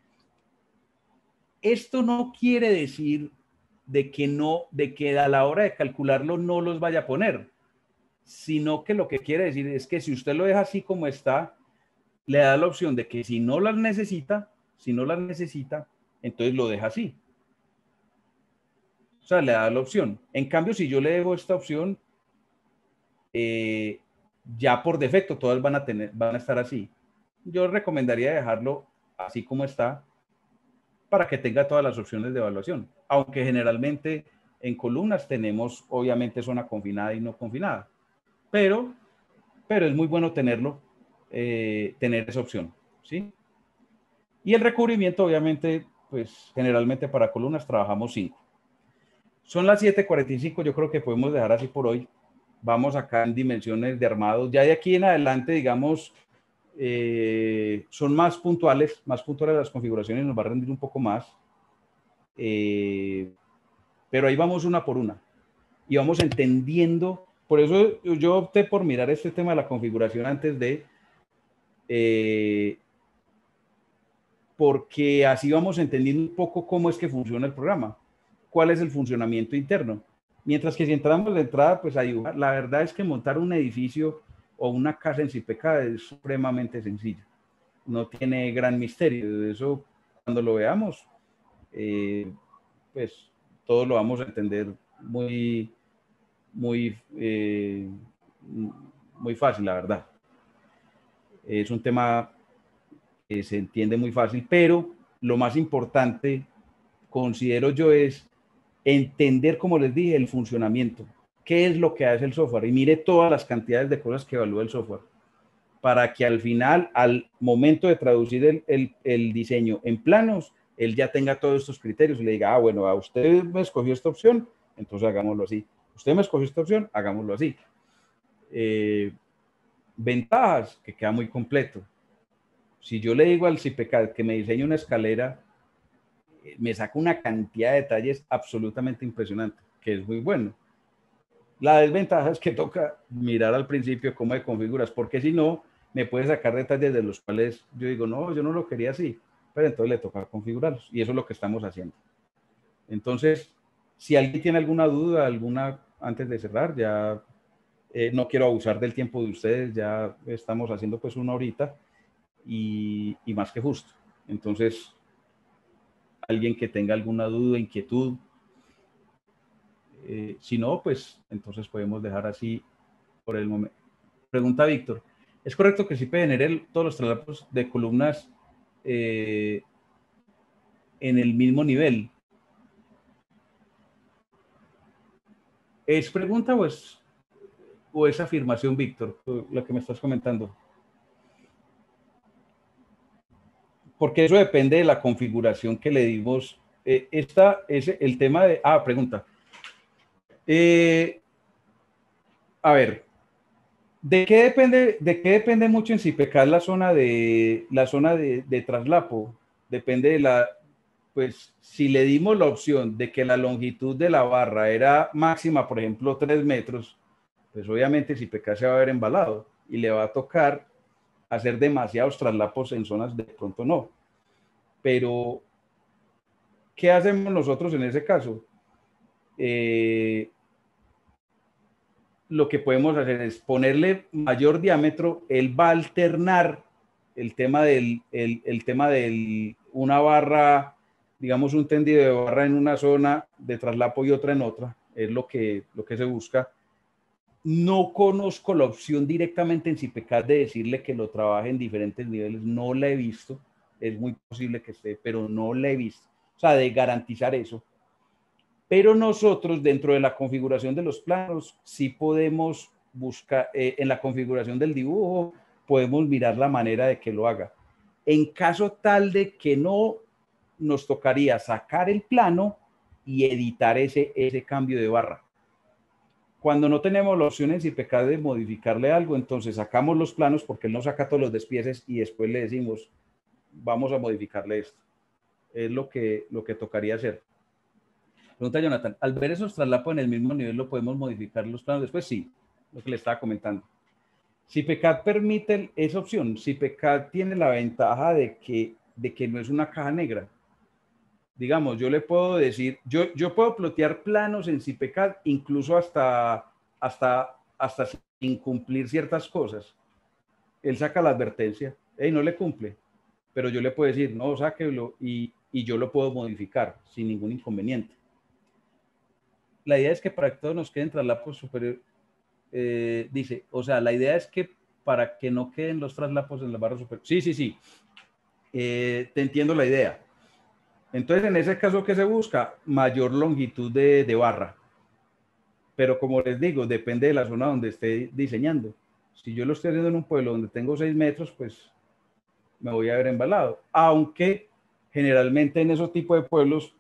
Esto no quiere decir de que a la hora de calcularlo no los vaya a poner, sino que lo que quiere decir es que si usted lo deja así como está, le da la opción de que si no las necesita, entonces lo deja así. O sea, le da la opción. En cambio, si yo le dejo esta opción, ya por defecto todas van a estar así. Yo recomendaría dejarlo así como está para que tenga todas las opciones de evaluación. Aunque generalmente en columnas tenemos obviamente zona confinada y no confinada. Pero es muy bueno tener esa opción, ¿sí? Y el recubrimiento, obviamente, pues generalmente para columnas trabajamos 5. Son las 7:45, yo creo que podemos dejar así por hoy. Vamos acá en dimensiones de armados. Ya de aquí en adelante, digamos, son más puntuales las configuraciones, nos va a rendir un poco más. Pero ahí vamos una por una. Y vamos entendiendo. Por eso yo opté por mirar este tema de la configuración antes de... porque así vamos entendiendo un poco cómo es que funciona el programa, cuál es el funcionamiento interno. Mientras que si entramos de entrada, pues a dibujar, la verdad es que montar un edificio o una casa en Zipeca es supremamente sencillo. No tiene gran misterio. Eso, cuando lo veamos, pues todo lo vamos a entender muy fácil, la verdad. Es un tema que se entiende muy fácil, pero lo más importante, considero yo, es entender, como les dije, el funcionamiento. ¿Qué es lo que hace el software? Y mire todas las cantidades de cosas que evalúa el software, para que al final, al momento de traducir el diseño en planos, él ya tenga todos estos criterios y le diga, ah, bueno, a usted me escogió esta opción, entonces hagámoslo así. Usted me escogió esta opción, hagámoslo así. Ventajas, que queda muy completo. Si yo le digo al CIPECAD que me diseñe una escalera, me saca una cantidad de detalles absolutamente impresionante, que es muy bueno. La desventaja es que toca mirar al principio cómo me configuras, porque si no, me puede sacar detalles de los cuales yo digo, no, yo no lo quería así, pero entonces le toca configurarlos, y eso es lo que estamos haciendo. Entonces, si alguien tiene alguna duda, antes de cerrar, ya no quiero abusar del tiempo de ustedes, ya estamos haciendo pues una horita, y más que justo. Entonces, alguien que tenga alguna duda, inquietud, si no, pues entonces podemos dejar así por el momento. Pregunta Víctor, ¿es correcto que sí genere todos los traslapos de columnas en el mismo nivel? ¿Es pregunta o es afirmación, Víctor, lo que me estás comentando? Porque eso depende de la configuración que le dimos. Esta es el tema de... pregunta. A ver, ¿de qué depende mucho en CIPECAD la zona de traslapo? Depende de pues si le dimos la opción de que la longitud de la barra era máxima, por ejemplo, 3 metros, pues obviamente CIPECAD se va a ver embalado y le va a tocar hacer demasiados traslapos en zonas de pronto no. Pero, ¿qué hacemos nosotros en ese caso? Lo que podemos hacer es ponerle mayor diámetro, él va a alternar el tema del una barra, digamos un tendido de barra en una zona de traslapo y otra en otra, es lo que se busca. No conozco la opción directamente en CIPECAD de decirle que lo trabaje en diferentes niveles, no la he visto, es muy posible que esté, pero no la he visto, o sea, de garantizar eso. Pero nosotros dentro de la configuración de los planos sí podemos buscar, en la configuración del dibujo, podemos mirar la manera de que lo haga. En caso tal de que no, nos tocaría sacar el plano y editar ese cambio de barra. Cuando no tenemos la opción en CIPECAD de modificarle algo, entonces sacamos los planos porque él nos saca todos los despieces y después le decimos, vamos a modificarle esto. Es lo que tocaría hacer. Pregunta Jonathan, al ver esos traslapos en el mismo nivel, ¿lo podemos modificar los planos después? Sí, lo que le estaba comentando. CIPECAD permite esa opción. CIPECAD tiene la ventaja de que no es una caja negra. Digamos, yo le puedo decir, yo puedo plotear planos en CIPECAD incluso hasta sin cumplir ciertas cosas. Él saca la advertencia, hey, no le cumple, pero yo le puedo decir, no, sáquelo y yo lo puedo modificar sin ningún inconveniente. La idea es que para que todos nos queden traslapos superior, dice, o sea, la idea es que para que no queden los traslapos en la barra superior. Sí, sí, sí. Te entiendo la idea. Entonces, en ese caso, ¿qué se busca? Mayor longitud de barra. Pero como les digo, depende de la zona donde esté diseñando. Si yo lo estoy haciendo en un pueblo donde tengo 6 metros, pues me voy a ver embalado. Aunque generalmente en esos tipos de pueblos,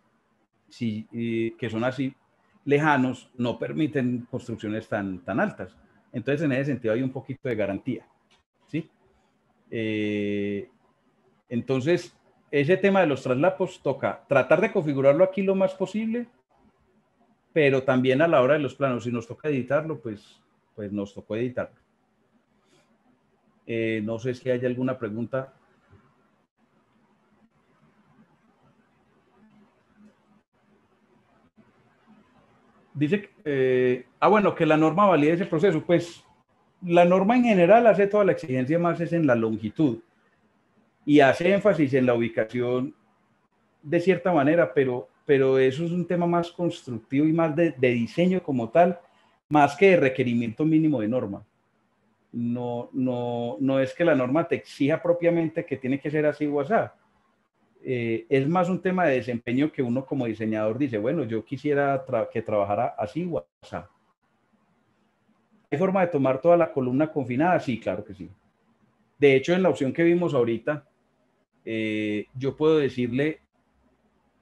que son así lejanos, no permiten construcciones tan altas. Entonces, en ese sentido hay un poquito de garantía. ¿Sí? Entonces, ese tema de los traslapos toca tratar de configurarlo aquí lo más posible, pero también a la hora de los planos, si nos toca editarlo, pues nos tocó editarlo. No sé si hay alguna pregunta. Dice, bueno, que la norma valide ese proceso. Pues la norma en general hace toda la exigencia más es en la longitud y hace énfasis en la ubicación de cierta manera, pero eso es un tema más constructivo y más de diseño como tal, más que de requerimiento mínimo de norma. No es que la norma te exija propiamente que tiene que ser así o así. Es más un tema de desempeño que uno como diseñador dice, bueno, yo quisiera que trabajara así o así. ¿Hay forma de tomar toda la columna confinada? Sí, claro que sí. De hecho, en la opción que vimos ahorita, yo puedo decirle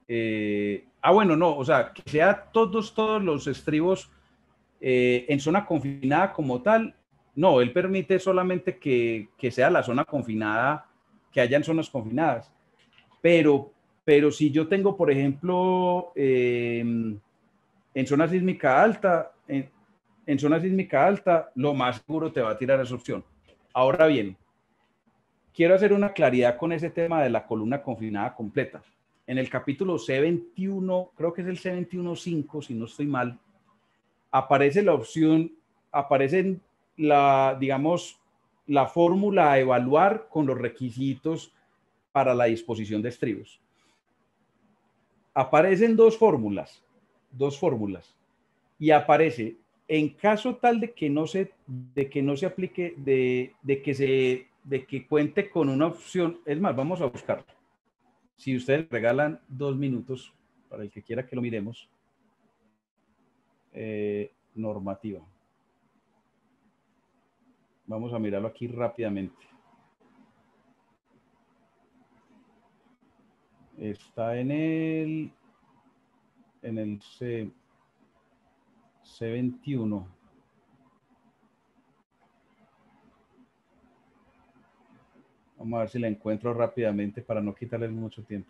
Bueno, no, o sea, que sea todos los estribos en zona confinada como tal. No, él permite solamente que sea la zona confinada, que hayan zonas confinadas. Pero si yo tengo, por ejemplo, en zona sísmica alta, en zona sísmica alta, lo más seguro te va a tirar esa opción. Ahora bien, quiero hacer una claridad con ese tema de la columna confinada completa. En el capítulo C21, creo que es el C21.5, si no estoy mal, aparece la opción, aparece digamos, la fórmula a evaluar con los requisitos para la disposición de estribos. Aparecen dos fórmulas, y aparece en caso tal de que no se aplique, de que cuente con una opción. Es más, vamos a buscarlo. Si ustedes regalan 2 minutos para el que quiera que lo miremos, normativa. Vamos a mirarlo aquí rápidamente. Está en el C21. Vamos a ver si la encuentro rápidamente para no quitarles mucho tiempo.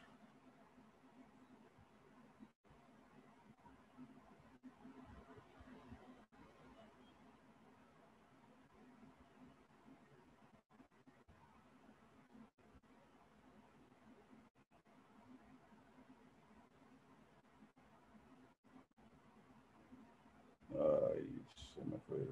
Ay, se me fue.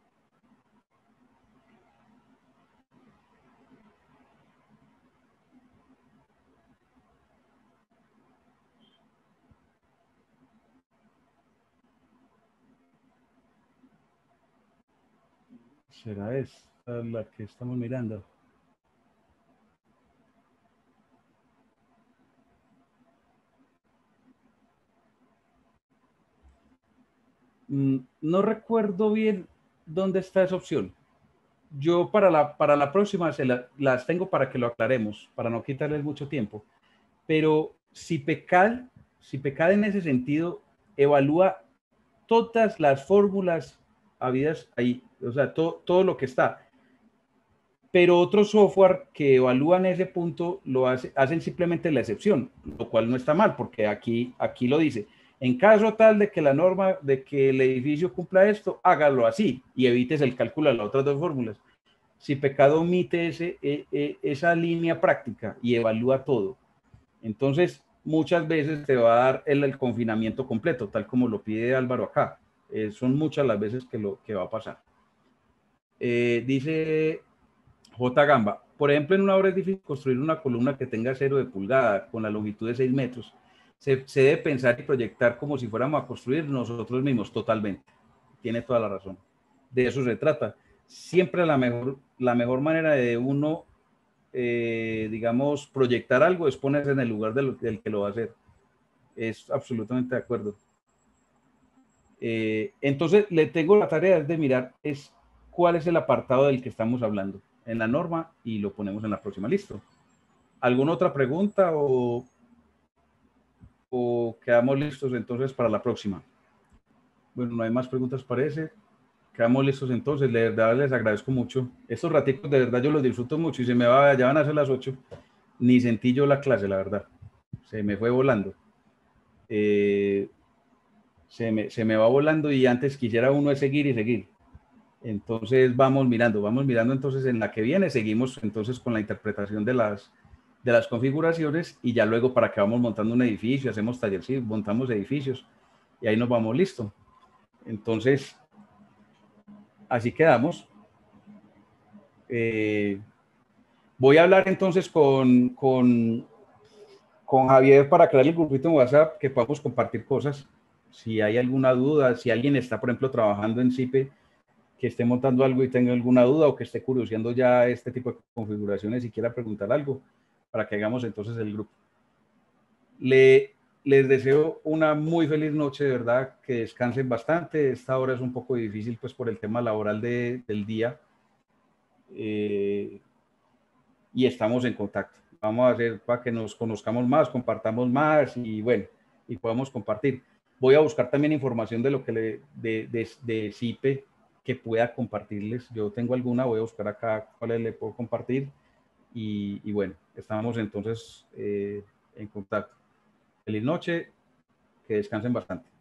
¿Será esta la que estamos mirando? No recuerdo bien dónde está esa opción. Yo para la próxima las tengo para que lo aclaremos, para no quitarles mucho tiempo. Pero si PECAD en ese sentido evalúa todas las fórmulas habidas ahí, o sea, todo lo que está. Pero otros software que evalúan ese punto hacen simplemente la excepción, lo cual no está mal, porque aquí lo dice. En caso tal de que la norma, de que el edificio cumpla esto, hágalo así y evites el cálculo de las otras dos fórmulas. Si pecado omite esa línea práctica y evalúa todo, entonces muchas veces te va a dar el confinamiento completo, tal como lo pide Álvaro acá. Son muchas las veces que va a pasar. Dice J. Gamba, por ejemplo, en una obra es difícil construir una columna que tenga 0 de pulgada con la longitud de 6 metros. Se debe pensar y proyectar como si fuéramos a construir nosotros mismos, totalmente. Tiene toda la razón. De eso se trata. Siempre la mejor manera de uno, digamos, proyectar algo es ponerse en el lugar del que lo va a hacer. Es absolutamente de acuerdo. Entonces, le tengo la tarea de mirar cuál es el apartado del que estamos hablando en la norma y lo ponemos en la próxima. Listo. ¿Alguna otra pregunta o quedamos listos entonces para la próxima? Bueno, no hay más preguntas, parece. Quedamos listos entonces. De verdad les agradezco mucho. Estos ratitos de verdad yo los disfruto mucho y ya van a ser las 8. Ni sentí yo la clase, la verdad. Se me fue volando. Se me va volando y antes quisiera uno es seguir y seguir. Entonces vamos mirando entonces en la que viene, seguimos entonces con la interpretación de las configuraciones y ya luego para que vamos montando un edificio, hacemos talleres, sí, montamos edificios y ahí nos vamos listo. Entonces, así quedamos. Voy a hablar entonces con Javier para crear el grupito en WhatsApp que podamos compartir cosas. Si hay alguna duda, si alguien está, por ejemplo, trabajando en CIPE, que esté montando algo y tenga alguna duda o que esté curioseando ya este tipo de configuraciones y quiera preguntar algo, para que hagamos entonces el grupo. Les deseo una muy feliz noche, de verdad, que descansen bastante. Esta hora es un poco difícil pues por el tema laboral del día y estamos en contacto. vamos a hacer para que nos conozcamos más, compartamos más y bueno, y podamos compartir. Voy a buscar también información de lo que de CIPE que pueda compartirles. Yo tengo alguna, voy a buscar acá cuáles le puedo compartir y bueno, estamos entonces en contacto. Feliz noche, que descansen bastante.